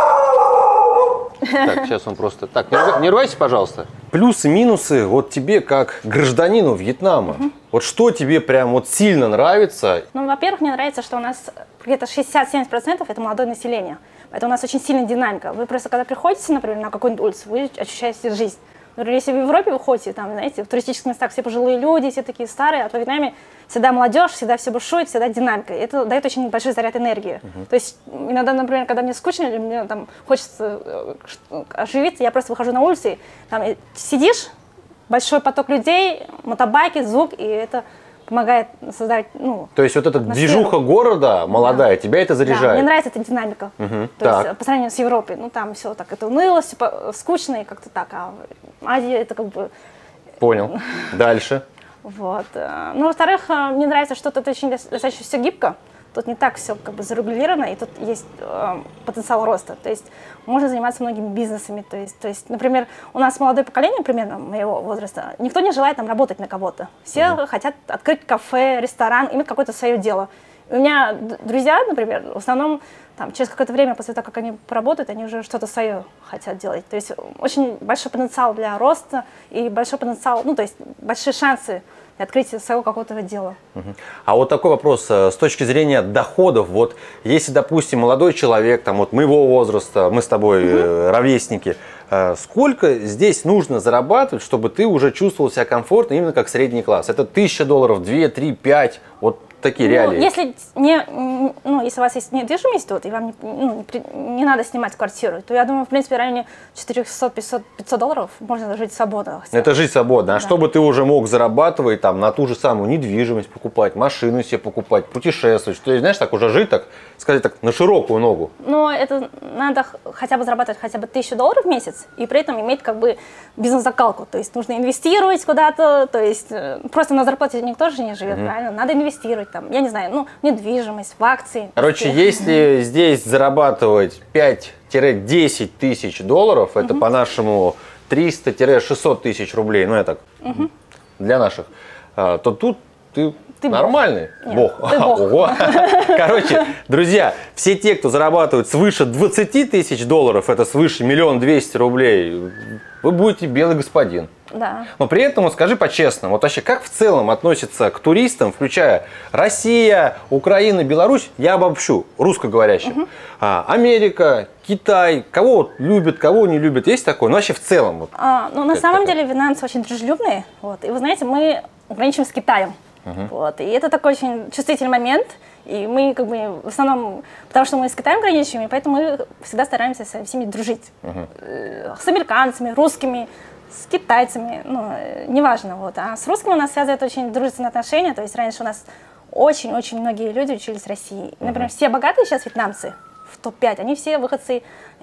Так, сейчас он просто... Так, не ругайся, пожалуйста. Плюсы, минусы, вот тебе как гражданину Вьетнама. Вот что тебе прям вот сильно нравится? Ну, во-первых, мне нравится, что у нас где-то 60-70% это молодое население. Поэтому у нас очень сильная динамика. Вы просто, когда приходите, например, на какую-нибудь улицу, вы ощущаете жизнь. Например, если в Европе вы ходите, там, знаете, в туристических местах все пожилые люди, все такие старые, а в Вьетнаме всегда молодежь, всегда все бушует, всегда динамика. И это дает очень большой заряд энергии. То есть иногда, например, когда мне скучно или мне там хочется оживиться, я просто выхожу на улицу, и там сидишь, большой поток людей, мотобайки, звук, и это помогает создать, То есть вот эта движуха города молодая, тебя это заряжает? Да, мне нравится эта динамика. То есть по сравнению с Европой, там все так, это уныло, все скучно и как-то так, а Азия это как бы... Понял. Дальше. Вот. Ну, во-вторых, мне нравится, что тут очень достаточно все гибко. Тут не так все как бы зарегулировано, и тут есть потенциал роста. То есть можно заниматься многими бизнесами. То есть, например, у нас молодое поколение, примерно моего возраста, никто не желает там работать на кого-то. Все хотят открыть кафе, ресторан, иметь какое-то свое дело. И у меня друзья, например, в основном там, через какое-то время после того, как они поработают, они уже что-то свое хотят делать. То есть очень большой потенциал для роста и большой потенциал, то есть большие шансы открытие своего какого-то дела. А вот такой вопрос с точки зрения доходов. Вот если, допустим, молодой человек, там вот моего возраста, мы с тобой ровесники, сколько здесь нужно зарабатывать, чтобы ты уже чувствовал себя комфортно, именно как средний класс? Это $1000, 2, 3, 5, вот такие реалии. Если у вас есть недвижимость тут, и вам не надо снимать квартиру, то я думаю, в принципе, в районе $400-500 можно жить свободно. Это жить свободно. А чтобы ты уже мог зарабатывать там на ту же самую недвижимость покупать, машину себе покупать, путешествовать, что, знаешь, так уже жить, так сказать, так на широкую ногу. Но это надо хотя бы зарабатывать хотя бы $1000 в месяц, и при этом иметь как бы бизнес-закалку. То есть нужно инвестировать куда-то, то есть просто на зарплате никто же не живет, правильно? Надо инвестировать. Там, я не знаю, недвижимость, в акции. Короче, если здесь зарабатывать 5-10 тысяч долларов, это по-нашему 300-600 тысяч рублей, я так, для наших, то тут ты нормальный бог. Ты бог. Ого. Короче, друзья, все те, кто зарабатывает свыше 20 тысяч долларов, это свыше 1 200 000 рублей, вы будете белый господин. Да. Но при этом, скажи по-честному, вот вообще как в целом относятся к туристам, включая Россия, Украина, Беларусь, я обобщу, русскоговорящих, Америка, Китай, кого любят, кого не любят, есть такое? Ну вообще в целом. На самом деле вьетнамцы очень дружелюбные, и вы знаете, мы граничим с Китаем, и это такой очень чувствительный момент. И мы как бы в основном, потому что мы с Китаем граничим, и поэтому мы всегда стараемся со всеми дружить. С американцами, русскими, с китайцами, неважно. А с русскими у нас связывают очень дружественные отношения. То есть раньше у нас очень-очень многие люди учились в России. Например, все богатые сейчас вьетнамцы в топ-5, они все выходцы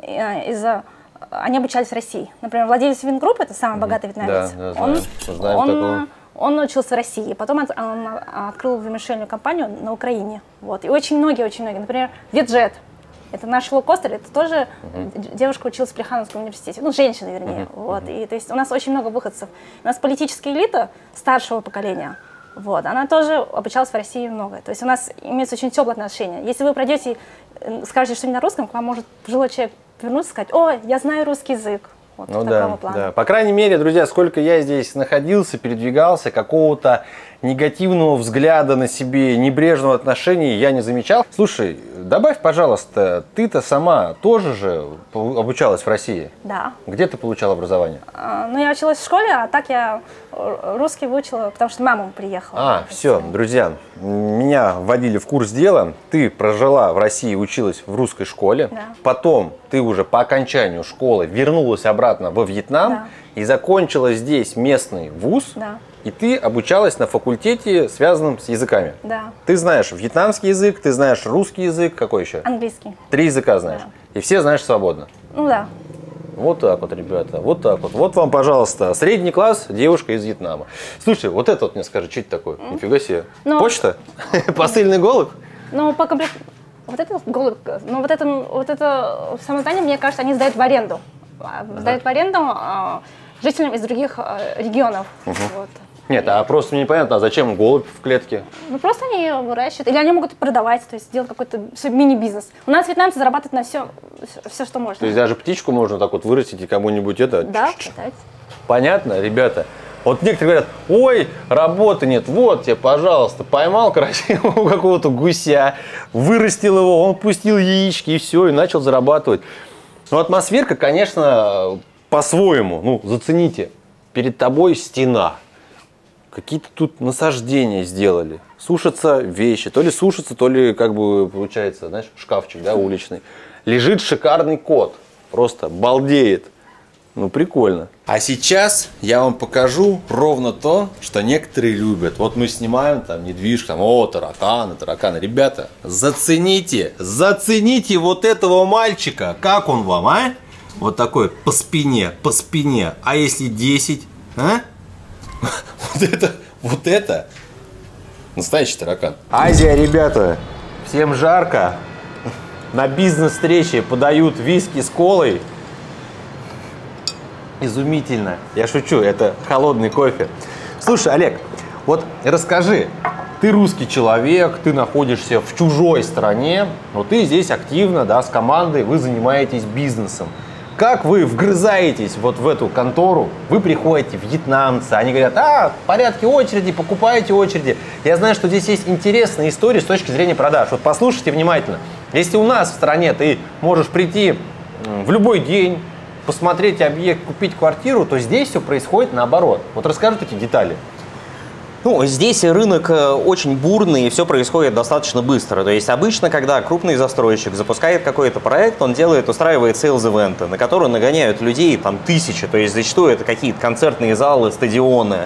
они обучались в России. Например, владелец Вингрупп, это самый богатый вьетнамец. Да, он учился в России, потом он открыл вымышленную компанию на Украине. И очень многие, например, Вьетджет, это наш лоукостер, это тоже девушка училась в Плехановском университете, женщина, вернее. И то есть у нас очень много выходцев. У нас политическая элита старшего поколения, она тоже обучалась в России много. То есть у нас имеются очень теплые отношения. Если вы пройдете и скажете что-нибудь на русском, к вам может пожилой человек вернуться и сказать: «Ой, я знаю русский язык». Да. По крайней мере, друзья, сколько я здесь находился, передвигался, какого-то негативного взгляда на себе, небрежного отношения я не замечал. Слушай, добавь, пожалуйста, ты-то сама тоже же обучалась в России? Да. Где ты получала образование? Я училась в школе, а так я русский выучила, потому что мама приехала. Все, друзья, меня вводили в курс дела. Ты прожила в России, училась в русской школе. Да. Потом ты уже по окончанию школы вернулась обратно во Вьетнам и закончила здесь местный вуз. Да. И ты обучалась на факультете, связанном с языками. Да. Ты знаешь вьетнамский язык, ты знаешь русский язык, какой еще? Английский. 3 языка знаешь. Да. И все знаешь свободно. Ну да. Вот так вот, ребята, вот так вот. Вот вам, пожалуйста, средний класс, девушка из Вьетнама. Слушай, вот это вот мне скажи, что это такое? Нифига себе. Ну, почта? Посыльный голубь? Ну, по комплект... Вот это голубь, ну вот это само здание, мне кажется, они сдают в аренду. Сдают в аренду жителям из других регионов. Вот. Нет, а просто мне непонятно, а зачем голубь в клетке? Ну просто они выращивают, или они могут продавать, то есть делать какой-то мини-бизнес. У нас вьетнамцы зарабатывают на все, что можно. То есть даже птичку можно так вот вырастить и кому-нибудь это... Да, продать. Понятно, ребята? Вот некоторые говорят, ой, работы нет, вот тебе, пожалуйста, поймал красивого какого-то гуся, вырастил его, он пустил яички и все, и начал зарабатывать. Ну, атмосферка, конечно, по-своему, ну, зацените, перед тобой стена, какие-то тут насаждения сделали, сушатся вещи, то ли сушатся, то ли, как бы, получается, знаешь, шкафчик, да, уличный. Лежит шикарный кот, просто балдеет. Ну, прикольно. А сейчас я вам покажу ровно то, что некоторые любят. Вот мы снимаем там недвижку, там, о, тараканы, тараканы. Ребята, зацените вот этого мальчика. Как он вам, а? Вот такой по спине. А если 10, а? Вот это настоящий таракан. Азия, ребята, всем жарко. На бизнес-встрече подают виски с колой. Изумительно. Я шучу, это холодный кофе. Слушай, Олег, вот расскажи, ты русский человек, ты находишься в чужой стране, но ты здесь активно, да, с командой, вы занимаетесь бизнесом. Как вы вгрызаетесь вот в эту контору? Вы приходите, вьетнамцы, они говорят, в порядке очереди, покупайте очереди. Я знаю, что здесь есть интересные истории с точки зрения продаж. Вот послушайте внимательно. Если у нас в стране ты можешь прийти в любой день, посмотреть объект, купить квартиру, то здесь все происходит наоборот. Вот расскажи эти детали. Ну, здесь рынок очень бурный, и все происходит достаточно быстро. То есть обычно, когда крупный застройщик запускает какой-то проект, он устраивает сейлз-ивенты, на которые нагоняют людей там тысячи. То есть зачастую это какие-то концертные залы, стадионы.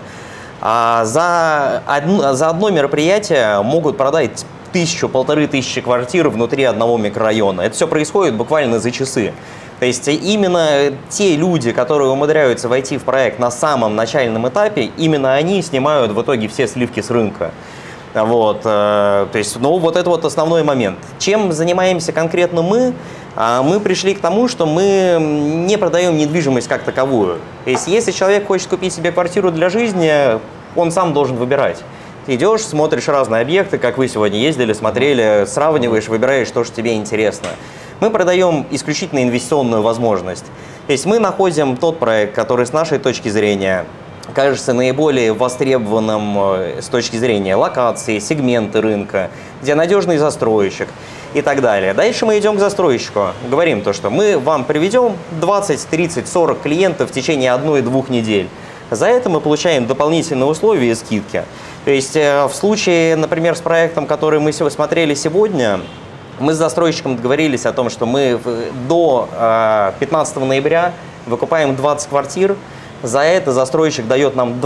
А за одно мероприятие могут продать 1000-1500 квартир внутри одного микрорайона. Это все происходит буквально за часы. То есть именно те люди, которые умудряются войти в проект на самом начальном этапе, именно они снимают в итоге все сливки с рынка. Вот. То есть, ну, вот это вот основной момент. Чем занимаемся конкретно мы? Мы пришли к тому, что мы не продаем недвижимость как таковую. То есть если человек хочет купить себе квартиру для жизни, он сам должен выбирать. Ты идешь, смотришь разные объекты, как вы сегодня ездили, смотрели, сравниваешь, выбираешь то, что тебе интересно. Мы продаем исключительно инвестиционную возможность. То есть мы находим тот проект, который с нашей точки зрения кажется наиболее востребованным с точки зрения локации, сегменты рынка, где надежный застройщик и так далее. Дальше мы идем к застройщику, говорим то, что мы вам приведем 20, 30, 40 клиентов в течение 1-2 недель. За это мы получаем дополнительные условия и скидки. То есть в случае, например, с проектом, который мы смотрели сегодня, мы с застройщиком договорились о том, что мы до 15 ноября выкупаем 20 квартир. За это застройщик дает нам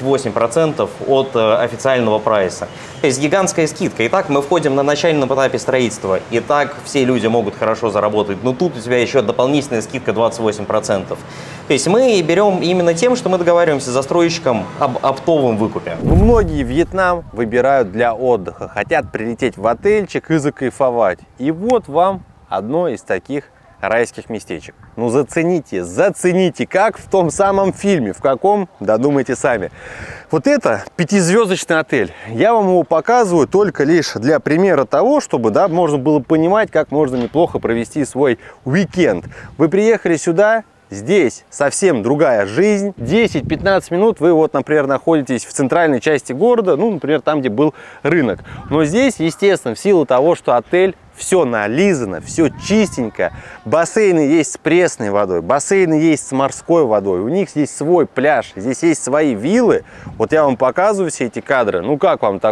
28% от официального прайса. То есть гигантская скидка. Итак, мы входим на начальном этапе строительства. И так все люди могут хорошо заработать. Но тут у тебя еще дополнительная скидка 28%. То есть мы берем именно тем, что мы договариваемся с застройщиком об оптовом выкупе. Многие Вьетнам выбирают для отдыха. Хотят прилететь в отельчик и закайфовать. И вот вам одно из таких райских местечек. Ну зацените, как в том самом фильме. В каком? Додумайте сами. Вот это 5-звездочный отель. Я вам его показываю только лишь для примера того, чтобы, да, можно было понимать, как можно неплохо провести свой уикенд. Вы приехали сюда, здесь совсем другая жизнь. 10-15 минут вы вот, например, находитесь в центральной части города, ну, например, там, где был рынок. Но здесь, естественно, в силу того, что отель, все нализано, все чистенько. Бассейны есть с пресной водой, бассейны есть с морской водой. У них здесь свой пляж, здесь есть свои виллы. Вот я вам показываю все эти кадры. Ну, как вам такое?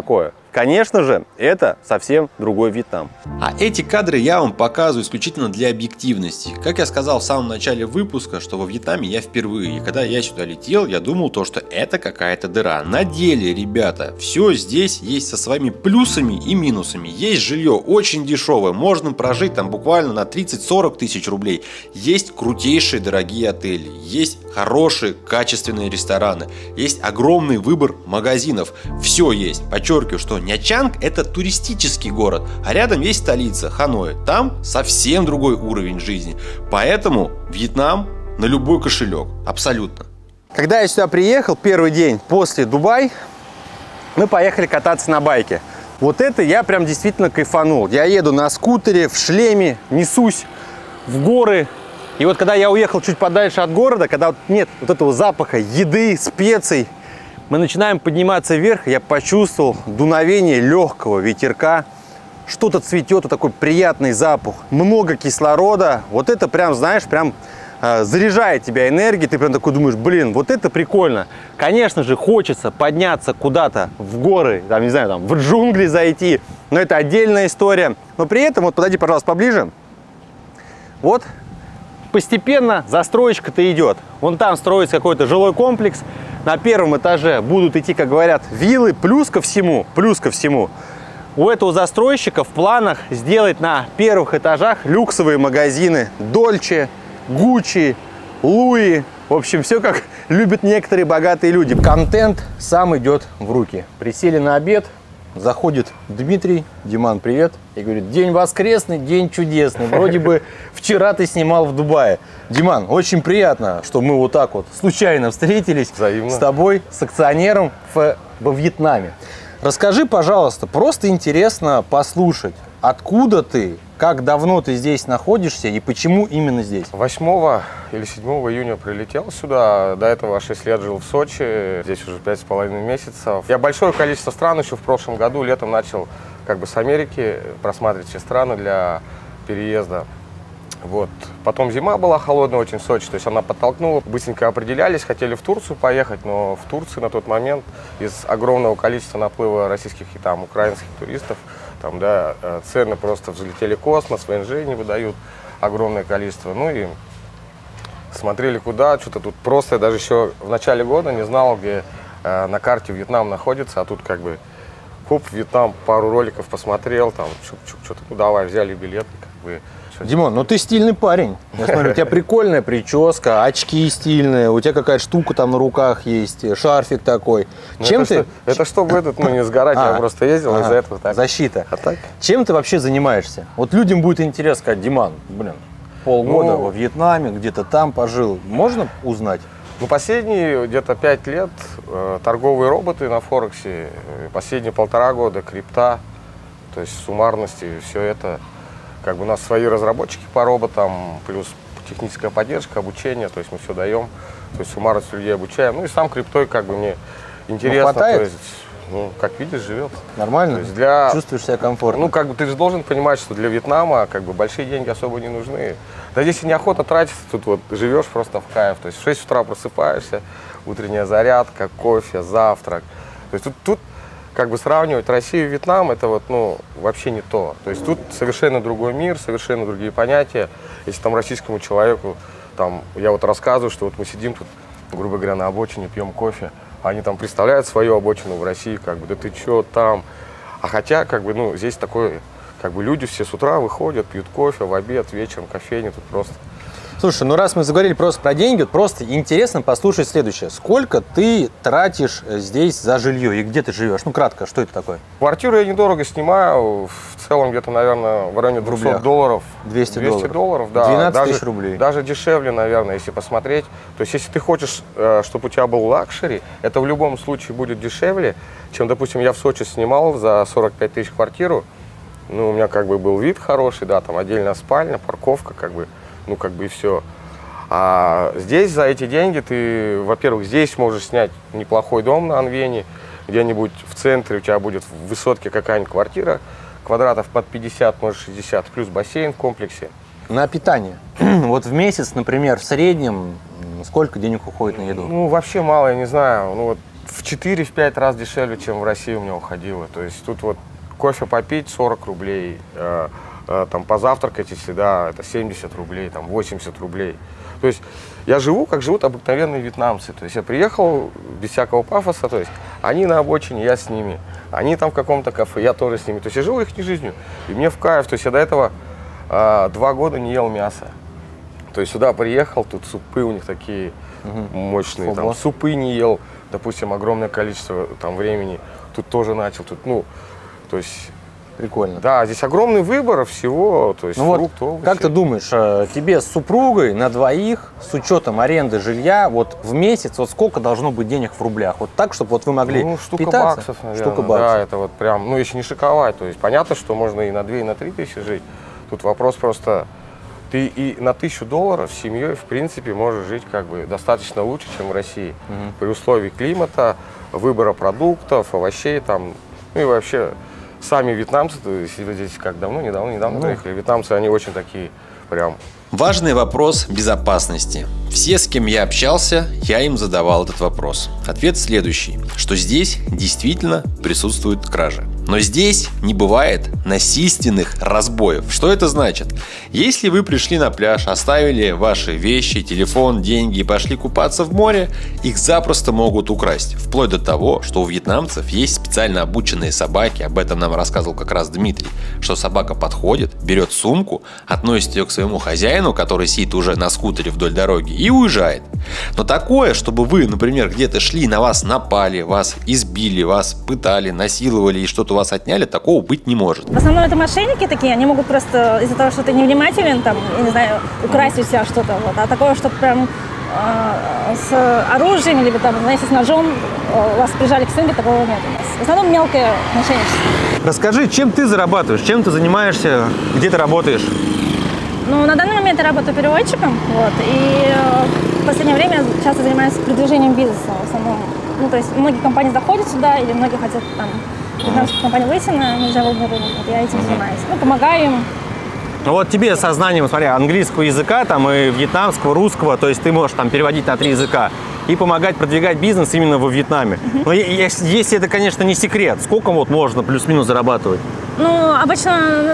Конечно же, это совсем другой Вьетнам. А эти кадры я вам показываю исключительно для объективности. Как я сказал в самом начале выпуска, что во Вьетнаме я впервые. И когда я сюда летел, я думал то, что это какая-то дыра. На деле, ребята, все здесь есть со своими плюсами и минусами. Есть жилье очень дешевое, можно прожить там буквально на 30-40 тысяч рублей. Есть крутейшие дорогие отели, есть хорошие качественные рестораны, есть огромный выбор магазинов. Все есть. Подчеркиваю, что Нячанг — это туристический город, а рядом есть столица Ханой. Там совсем другой уровень жизни. Поэтому Вьетнам на любой кошелек. Абсолютно. Когда я сюда приехал, первый день после Дубая, мы поехали кататься на байке. Вот это я прям действительно кайфанул. Я еду на скутере, в шлеме, несусь в горы. И вот когда я уехал чуть подальше от города, когда нет вот этого запаха еды, специй, мы начинаем подниматься вверх, я почувствовал дуновение легкого ветерка, что-то цветет, вот такой приятный запах, много кислорода. Вот это прям, знаешь, прям заряжает тебя энергией, ты прям такой думаешь, блин, вот это прикольно. Конечно же, хочется подняться куда-то в горы, там, не знаю, там, в джунгли зайти, но это отдельная история. Но при этом, вот подойди, пожалуйста, поближе, вот постепенно застройка-то идет. Вон там строится какой-то жилой комплекс. На первом этаже будут идти, как говорят, виллы. Плюс ко всему, у этого застройщика в планах сделать на первых этажах люксовые магазины Dolce, Gucci, Louis. В общем, все как любят некоторые богатые люди. Контент сам идет в руки. Присели на обед, заходит Дмитрий. Диман, привет. И говорит, день воскресный, день чудесный. Вроде бы вчера ты снимал в Дубае. Диман, очень приятно, что мы вот так вот случайно встретились с тобой, с акционером во Вьетнаме. Расскажи, пожалуйста, просто интересно послушать, откуда ты, как давно ты здесь находишься и почему именно здесь? 8 или 7 июня прилетел сюда. До этого 6 лет жил в Сочи. Здесь уже 5,5 месяцев. Я большое количество стран еще в прошлом году летом начал как бы с Америки просматривать все страны для переезда. Вот. Потом зима была холодная очень в Сочи, то есть она подтолкнула. Быстренько определялись, хотели в Турцию поехать, но в Турции на тот момент из огромного количества наплыва российских и там украинских туристов, там, да, цены просто взлетели в космос, ВНЖ не выдают огромное количество. Ну и смотрели куда, что-то тут просто, я даже еще в начале года не знал, где на карте Вьетнам находится, а тут как бы хоп, Вьетнам, пару роликов посмотрел, там, что-то, ну давай, взяли билет, как бы. Димон, ну ты стильный парень. Я смотрю, у тебя прикольная прическа, очки стильные, у тебя какая-то штука там на руках есть, шарфик такой. Ну, чем ты? Это чтобы не сгорать, я просто ездил из-за этого. Так. Защита. А так? Чем ты вообще занимаешься? Вот людям будет интересно сказать, Диман, блин, полгода во Вьетнаме, где-то там пожил. Можно узнать? Ну, последние где-то 5 лет торговые роботы на Форексе, последние 1,5 года крипта, то есть суммарности, все это. Как бы у нас свои разработчики по роботам, плюс техническая поддержка, обучение, то есть мы все даем, то есть суммарность людей обучаем. Ну и сам криптой как бы мне интересно, хватает? то есть, ну, как видишь, живет. Нормально? То есть для... Чувствуешь себя комфортно? Ну, как бы ты же должен понимать, что для Вьетнама как бы большие деньги особо не нужны. Да здесь и неохота тратиться, тут вот живешь просто в кайф. То есть в 6 утра просыпаешься, утренняя зарядка, кофе, завтрак. То есть тут как бы сравнивать Россию и Вьетнам, это вот, ну, вообще не то. То есть тут совершенно другой мир, совершенно другие понятия. Если там российскому человеку, там, я вот рассказываю, что вот мы сидим тут, грубо говоря, на обочине, пьем кофе, а они там представляют свою обочину в России, как бы, да ты чё там. А хотя, как бы, ну, здесь такое, как бы, люди все с утра выходят, пьют кофе, в обед, вечером, кофейня, тут просто... Слушай, ну раз мы заговорили просто про деньги, просто интересно послушать следующее. Сколько ты тратишь здесь за жилье и где ты живешь? Ну, кратко, что это такое? Квартиру я недорого снимаю, в целом где-то, наверное, в районе 200 долларов. 200 долларов, да. 12 тысяч рублей. Даже дешевле, наверное, если посмотреть. То есть, если ты хочешь, чтобы у тебя был лакшери, это в любом случае будет дешевле, чем, допустим, я в Сочи снимал за 45 тысяч квартиру. Ну, у меня как бы был вид хороший, да, там отдельная спальня, парковка, как бы. Ну, как бы и все. А здесь за эти деньги ты, во-первых, здесь можешь снять неплохой дом на Анвене, где-нибудь в центре у тебя будет в высотке какая-нибудь квартира, квадратов под 50, может 60, плюс бассейн в комплексе. На питание. Вот в месяц, например, в среднем, сколько денег уходит на еду? Ну, вообще мало, я не знаю. Ну, вот в 4-5 раз дешевле, чем в России у меня уходило. То есть тут вот кофе попить 40 рублей, там позавтракать, если да, это 70 рублей, там 80 рублей. То есть я живу, как живут обыкновенные вьетнамцы. То есть я приехал без всякого пафоса, то есть они на обочине, я с ними. Они там в каком-то кафе, я тоже с ними. То есть я живу их жизнью, и мне в кайф. То есть я до этого 2 года не ел мясо. То есть сюда приехал, тут супы у них такие мощные, там, супы не ел, допустим, огромное количество там времени. Тут тоже начал, тут, ну, то есть... Прикольно. Да, здесь огромный выбор всего, то есть ну фрукты, вот, овощи. как ты думаешь, тебе с супругой на двоих, с учетом аренды жилья, вот в месяц, вот сколько должно быть денег в рублях? Вот так, чтобы вот вы могли штука питаться? Баксов, наверное. Штука баксов. Да, это вот прям, ну, если не шиковать, то есть понятно, что можно и на 2, и на 3 тысячи жить. Тут вопрос просто, ты и на $1000 с семьей, в принципе, можешь жить как бы достаточно лучше, чем в России. При условии климата, выбора продуктов, овощей там, ну и вообще... Сами вьетнамцы, то есть вы здесь как недавно приехали, вьетнамцы, они очень такие прям... Важный вопрос безопасности. Все, с кем я общался, я им задавал этот вопрос. Ответ следующий, что здесь действительно присутствуют кражи. Но здесь не бывает насильственных разбоев. Что это значит? Если вы пришли на пляж, оставили ваши вещи, телефон, деньги и пошли купаться в море, их запросто могут украсть. Вплоть до того, что у вьетнамцев есть специально обученные собаки, об этом нам рассказывал как раз Дмитрий, что собака подходит, берет сумку, относит ее к своему хозяину, который сидит уже на скутере вдоль дороги, и уезжает. Но такое, чтобы вы, например, где-то шли, на вас напали, вас избили, вас пытали, насиловали и что-то у вас отняли, такого быть не может. В основном это мошенники такие, они могут просто из-за того, что ты невнимателен, там, я не знаю, украсть у себя что-то, вот, а такого, что прям с оружием, либо там, знаете, с ножом вас прижали к стенке, такого нет у нас. В основном мелкое мошенничество. Расскажи, чем ты зарабатываешь, чем ты занимаешься, где ты работаешь? Ну, на данный момент я работаю переводчиком, вот, и в последнее время часто занимаюсь продвижением бизнеса в основном. Ну, то есть многие компании заходят сюда, или многие хотят там вьетнамскую компанию выйти на международный рынок, вот я этим занимаюсь. Ну, помогаю им. Ну вот тебе со знанием, смотри, английского языка, там и вьетнамского, русского, то есть ты можешь там переводить на 3 языка и помогать продвигать бизнес именно во Вьетнаме. Но если это, конечно, не секрет, сколько вот можно плюс-минус зарабатывать? Ну, обычно,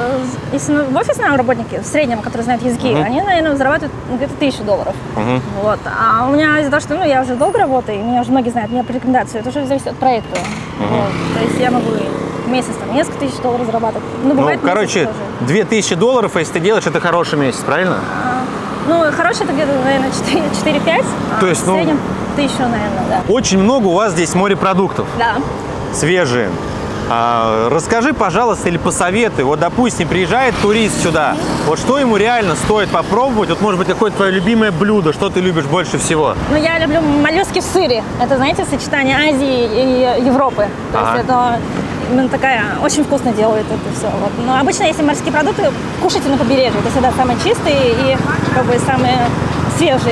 если в офисные работники, в среднем, которые знают языки, они, наверное, зарабатывают где-то $1000. Вот. А у меня из-за того, что я уже долго работаю, и меня уже многие знают, меня по рекомендации, это уже зависит от проекта. Вот. То есть я могу в месяц там несколько тысяч долларов зарабатывать. Ну, бывает, короче, $2000, если ты делаешь, это хороший месяц, правильно? Ну, хороший это где-то, наверное, 4-5, То есть, в среднем 1000, наверное, да. Очень много у вас здесь морепродуктов. Да. Свежие. Расскажи, пожалуйста, или посоветуй. Вот, допустим, приезжает турист сюда. Вот что ему реально стоит попробовать? Вот, может быть, какое-то твое любимое блюдо? Что ты любишь больше всего? Ну, я люблю моллюски в сыре. Это, знаете, сочетание Азии и Европы. То есть это именно такая, очень вкусно делают это все. Вот. Но обычно, если морские продукты, кушайте на побережье. Это всегда самые чистые и как бы самые свежие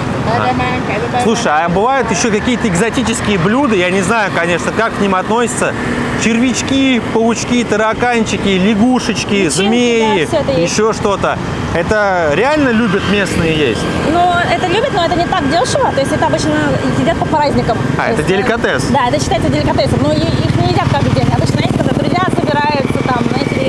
продукты. Слушай, а бывают еще какие-то экзотические блюда? Я не знаю, конечно, как к ним относятся. Червячки, паучки, тараканчики, лягушечки, личинки, змеи, да, еще что-то. Это реально любят местные есть? Ну, это любят, но это не так дешево. То есть это обычно едят по праздникам. Это деликатес? Да, это считается деликатесом. Но их не едят каждый день. Обычно, знаете, когда друзья собираются, там, знаете,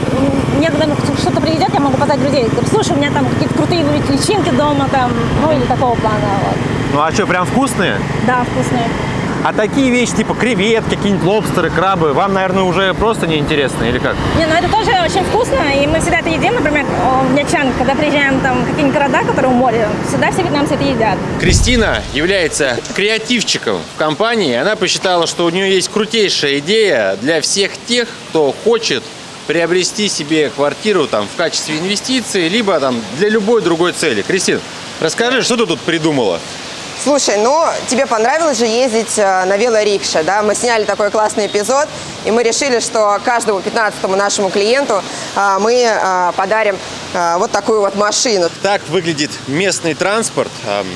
мне когда что-то приедят, я могу позвать друзей. Говорю, слушай, у меня там какие-то крутые личинки дома, там, ну или такого плана. Вот. Ну а что, прям вкусные? Да, вкусные. А такие вещи, типа креветки, какие-нибудь лобстеры, крабы, вам, наверное, уже просто неинтересны, или как? Не, ну это тоже очень вкусно, и мы всегда это едим, например, в Нячанг, когда приезжаем там в какие-нибудь города, которые у моря, всегда все вьетнамцы это едят. Кристина является креативчиком в компании. Она посчитала, что у нее есть крутейшая идея для всех тех, кто хочет приобрести себе квартиру там в качестве инвестиции, либо там для любой другой цели. Кристин, расскажи, что ты тут придумала? Слушай, ну, тебе понравилось же ездить на велорикше, да? Мы сняли такой классный эпизод, и мы решили, что каждому 15-му нашему клиенту мы подарим вот такую вот машину. Так выглядит местный транспорт,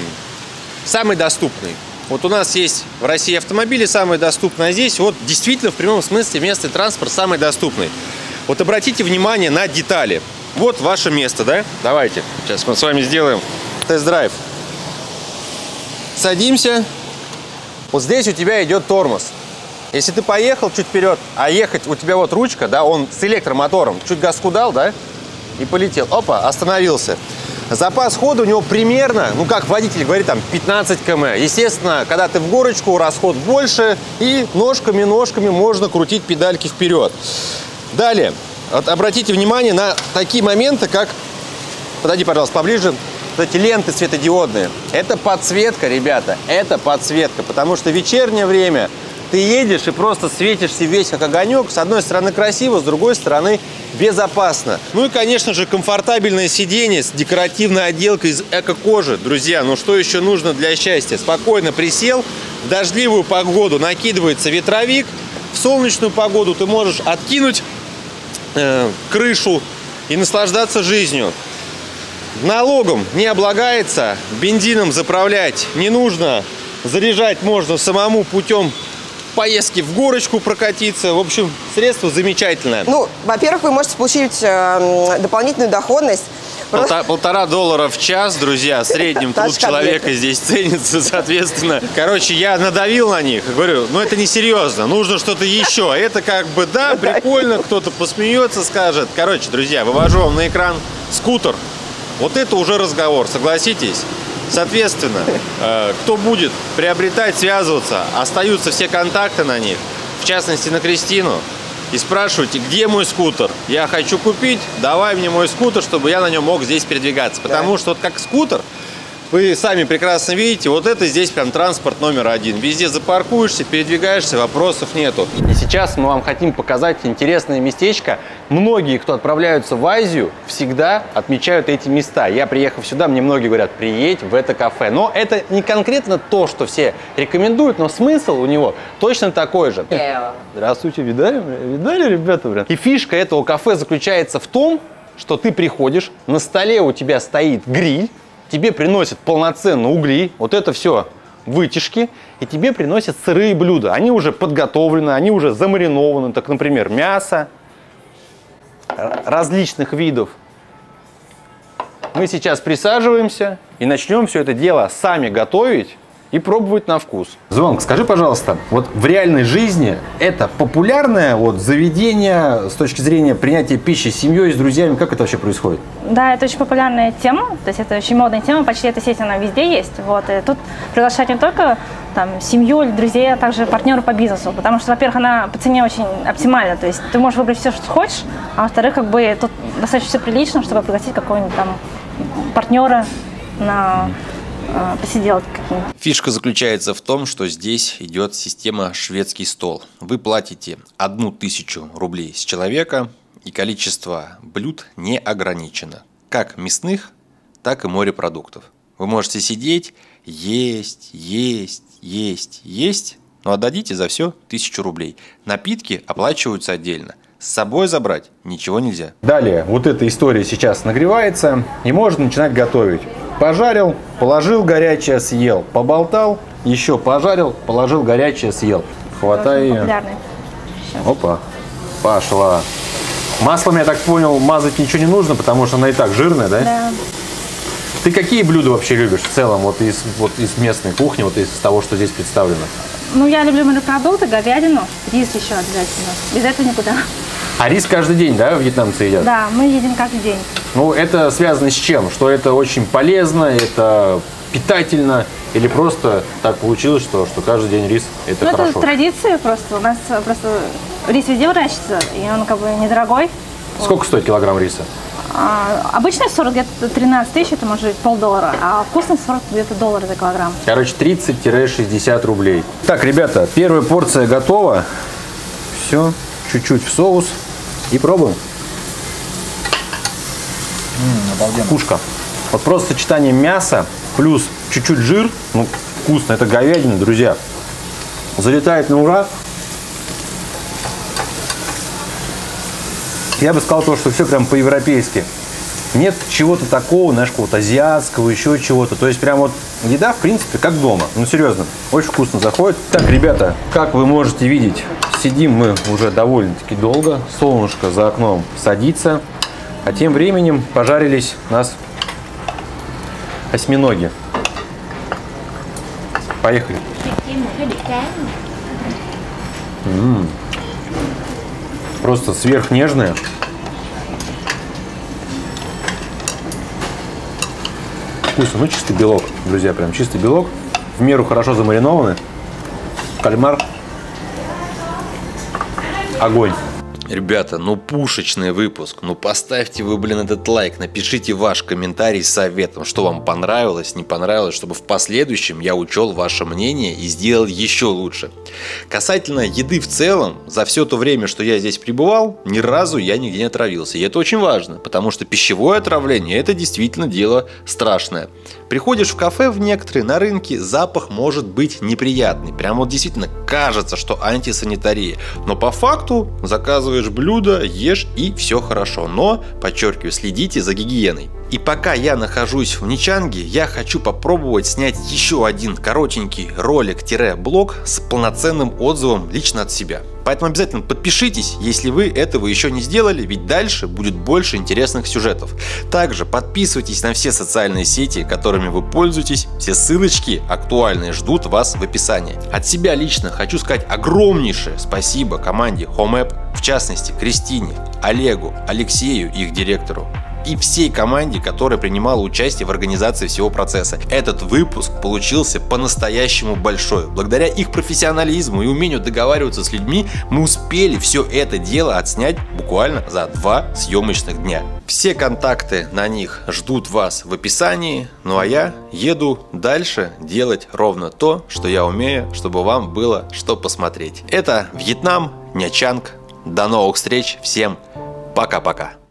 самый доступный. Вот у нас есть в России автомобили самые доступные, а здесь вот действительно в прямом смысле местный транспорт самый доступный. Вот обратите внимание на детали. Вот ваше место, да? Давайте, сейчас мы с вами сделаем тест-драйв. Садимся, вот здесь у тебя идет тормоз. Если ты поехал чуть вперед, а ехать у тебя вот ручка, да, он с электромотором, чуть газку дал, да, и полетел. Опа, остановился. Запас хода у него примерно, ну как водитель говорит, там 15 км. Естественно, когда ты в горочку, расход больше, и ножками можно крутить педальки вперед. Далее, вот обратите внимание на такие моменты, как, подойди, пожалуйста, поближе, вот эти ленты светодиодные. Это подсветка, ребята, это подсветка, потому что в вечернее время ты едешь и просто светишься весь как огонек. С одной стороны красиво, с другой стороны безопасно. Ну и, конечно же, комфортабельное сиденье с декоративной отделкой из эко-кожи. Друзья, ну что еще нужно для счастья? Спокойно присел, в дождливую погоду накидывается ветровик, в солнечную погоду ты можешь откинуть крышу и наслаждаться жизнью. Налогом не облагается, бензином заправлять не нужно, заряжать можно самому путем поездки в горочку прокатиться. В общем, средство замечательное. Ну, во-первых, вы можете получить дополнительную доходность. $1,5 в час, друзья, в среднем труд человека здесь ценится, соответственно. Короче, я надавил на них и говорю, ну это несерьезно, нужно что-то еще. Это как бы, да, прикольно, кто-то посмеется, скажет. Короче, друзья, вывожу вам на экран скутер. Вот это уже разговор, согласитесь? Соответственно, кто будет приобретать, связываться, остаются все контакты на них, в частности на Кристину, и спрашивайте, где мой скутер? Я хочу купить, давай мне мой скутер, чтобы я на нем мог здесь передвигаться. Потому что вот как скутер, вы сами прекрасно видите, вот это здесь прям транспорт номер один. Везде запаркуешься, передвигаешься, вопросов нету. И сейчас мы вам хотим показать интересное местечко. Многие, кто отправляются в Азию, всегда отмечают эти места. Я, приехав сюда, мне многие говорят, приедь в это кафе. Но это не конкретно то, что все рекомендуют, но смысл у него точно такой же. Здравствуйте, видали, ребята? И фишка этого кафе заключается в том, что ты приходишь, на столе у тебя стоит гриль, тебе приносят полноценно угли, вот это все вытяжки, и тебе приносят сырые блюда. Они уже подготовлены, они уже замаринованы, так, например, мясо различных видов. Мы сейчас присаживаемся и начнем все это дело сами готовить и пробовать на вкус. Звонк, скажи, пожалуйста, вот в реальной жизни это популярное вот заведение с точки зрения принятия пищи с семьей, с друзьями, как это вообще происходит? Да, это очень популярная тема, то есть это очень модная тема, почти эта сеть, она везде есть. Вот, и тут приглашать не только там, семью или друзей, а также партнеров по бизнесу, потому что, во-первых, она по цене очень оптимальна, то есть ты можешь выбрать все, что хочешь, а во-вторых, как бы тут достаточно все прилично, чтобы пригласить какого-нибудь там партнера на посиделки какие-нибудь. Фишка заключается в том, что здесь идет система шведский стол. Вы платите 1000 рублей с человека, и количество блюд не ограничено. Как мясных, так и морепродуктов. Вы можете сидеть, есть, но отдадите за все 1000 рублей. Напитки оплачиваются отдельно. С собой забрать ничего нельзя. Далее, вот эта история сейчас нагревается, и можно начинать готовить. Пожарил, положил горячее, съел. Поболтал, еще пожарил, положил горячее, съел. Хватай ее. Опа, пошла. Маслом, я так понял, мазать ничего не нужно, потому что она и так жирная, да? Да. Ты какие блюда вообще любишь в целом, вот из местной кухни, вот из того, что здесь представлено? Ну, я люблю морепродукты, говядину, рис еще обязательно. Без этого никуда. А рис каждый день, да, вьетнамцы едят? Да, мы едим каждый день. Ну, это связано с чем? Что это очень полезно, это питательно, или просто так получилось, что каждый день рис это хорошо? Это традиция просто. У нас просто рис везде выращивается, и он как бы недорогой. Сколько стоит килограмм риса? Обычный 40, где-то 13 тысяч, это может быть $0,50, а вкусный 40 где-то $1 за килограмм. Короче, 30-60 рублей. Так, ребята, первая порция готова. Все, чуть-чуть в соус и пробуем. Обалденно. Вкушка. Вот просто сочетание мяса плюс чуть-чуть жир, ну, вкусно, это говядина, друзья. Залетает на ура. Я бы сказал то, что все прям по-европейски. Нет чего-то такого, знаешь, какого-то азиатского, еще чего-то. То есть прям вот еда, в принципе, как дома. Ну, серьезно, очень вкусно заходит. Так, ребята, как вы можете видеть, сидим мы уже довольно-таки долго. Солнышко за окном садится. А тем временем пожарились у нас осьминоги. Поехали. thêm một cái đĩa tráng. Просто сверхнежные. Вкусно, ну чистый белок, друзья, прям чистый белок. В меру хорошо замаринованный. Кальмар. Огонь. Ребята, ну пушечный выпуск, ну поставьте вы, блин, этот лайк, напишите ваш комментарий с советом, что вам понравилось, не понравилось, чтобы в последующем я учел ваше мнение и сделал еще лучше. Касательно еды в целом, за все то время, что я здесь пребывал, ни разу я нигде не отравился. И это очень важно, потому что пищевое отравление – это действительно дело страшное. Приходишь в кафе в некоторые, на рынке, запах может быть неприятный. Прям вот действительно кажется, что антисанитария. Но по факту заказываешь блюдо, ешь и все хорошо. Но, подчеркиваю, следите за гигиеной. И пока я нахожусь в Нячанге, я хочу попробовать снять еще один коротенький ролик-блог с полноценным отзывом лично от себя. Поэтому обязательно подпишитесь, если вы этого еще не сделали, ведь дальше будет больше интересных сюжетов. Также подписывайтесь на все социальные сети, которыми вы пользуетесь. Все ссылочки актуальные ждут вас в описании. От себя лично хочу сказать огромнейшее спасибо команде HomeApp, в частности Кристине, Олегу, Алексею, их директору, и всей команде, которая принимала участие в организации всего процесса. Этот выпуск получился по-настоящему большой. Благодаря их профессионализму и умению договариваться с людьми, мы успели все это дело отснять буквально за 2 съемочных дня. Все контакты на них ждут вас в описании. Ну а я еду дальше делать ровно то, что я умею, чтобы вам было что посмотреть. Это Вьетнам, Нячанг. До новых встреч. Всем пока-пока.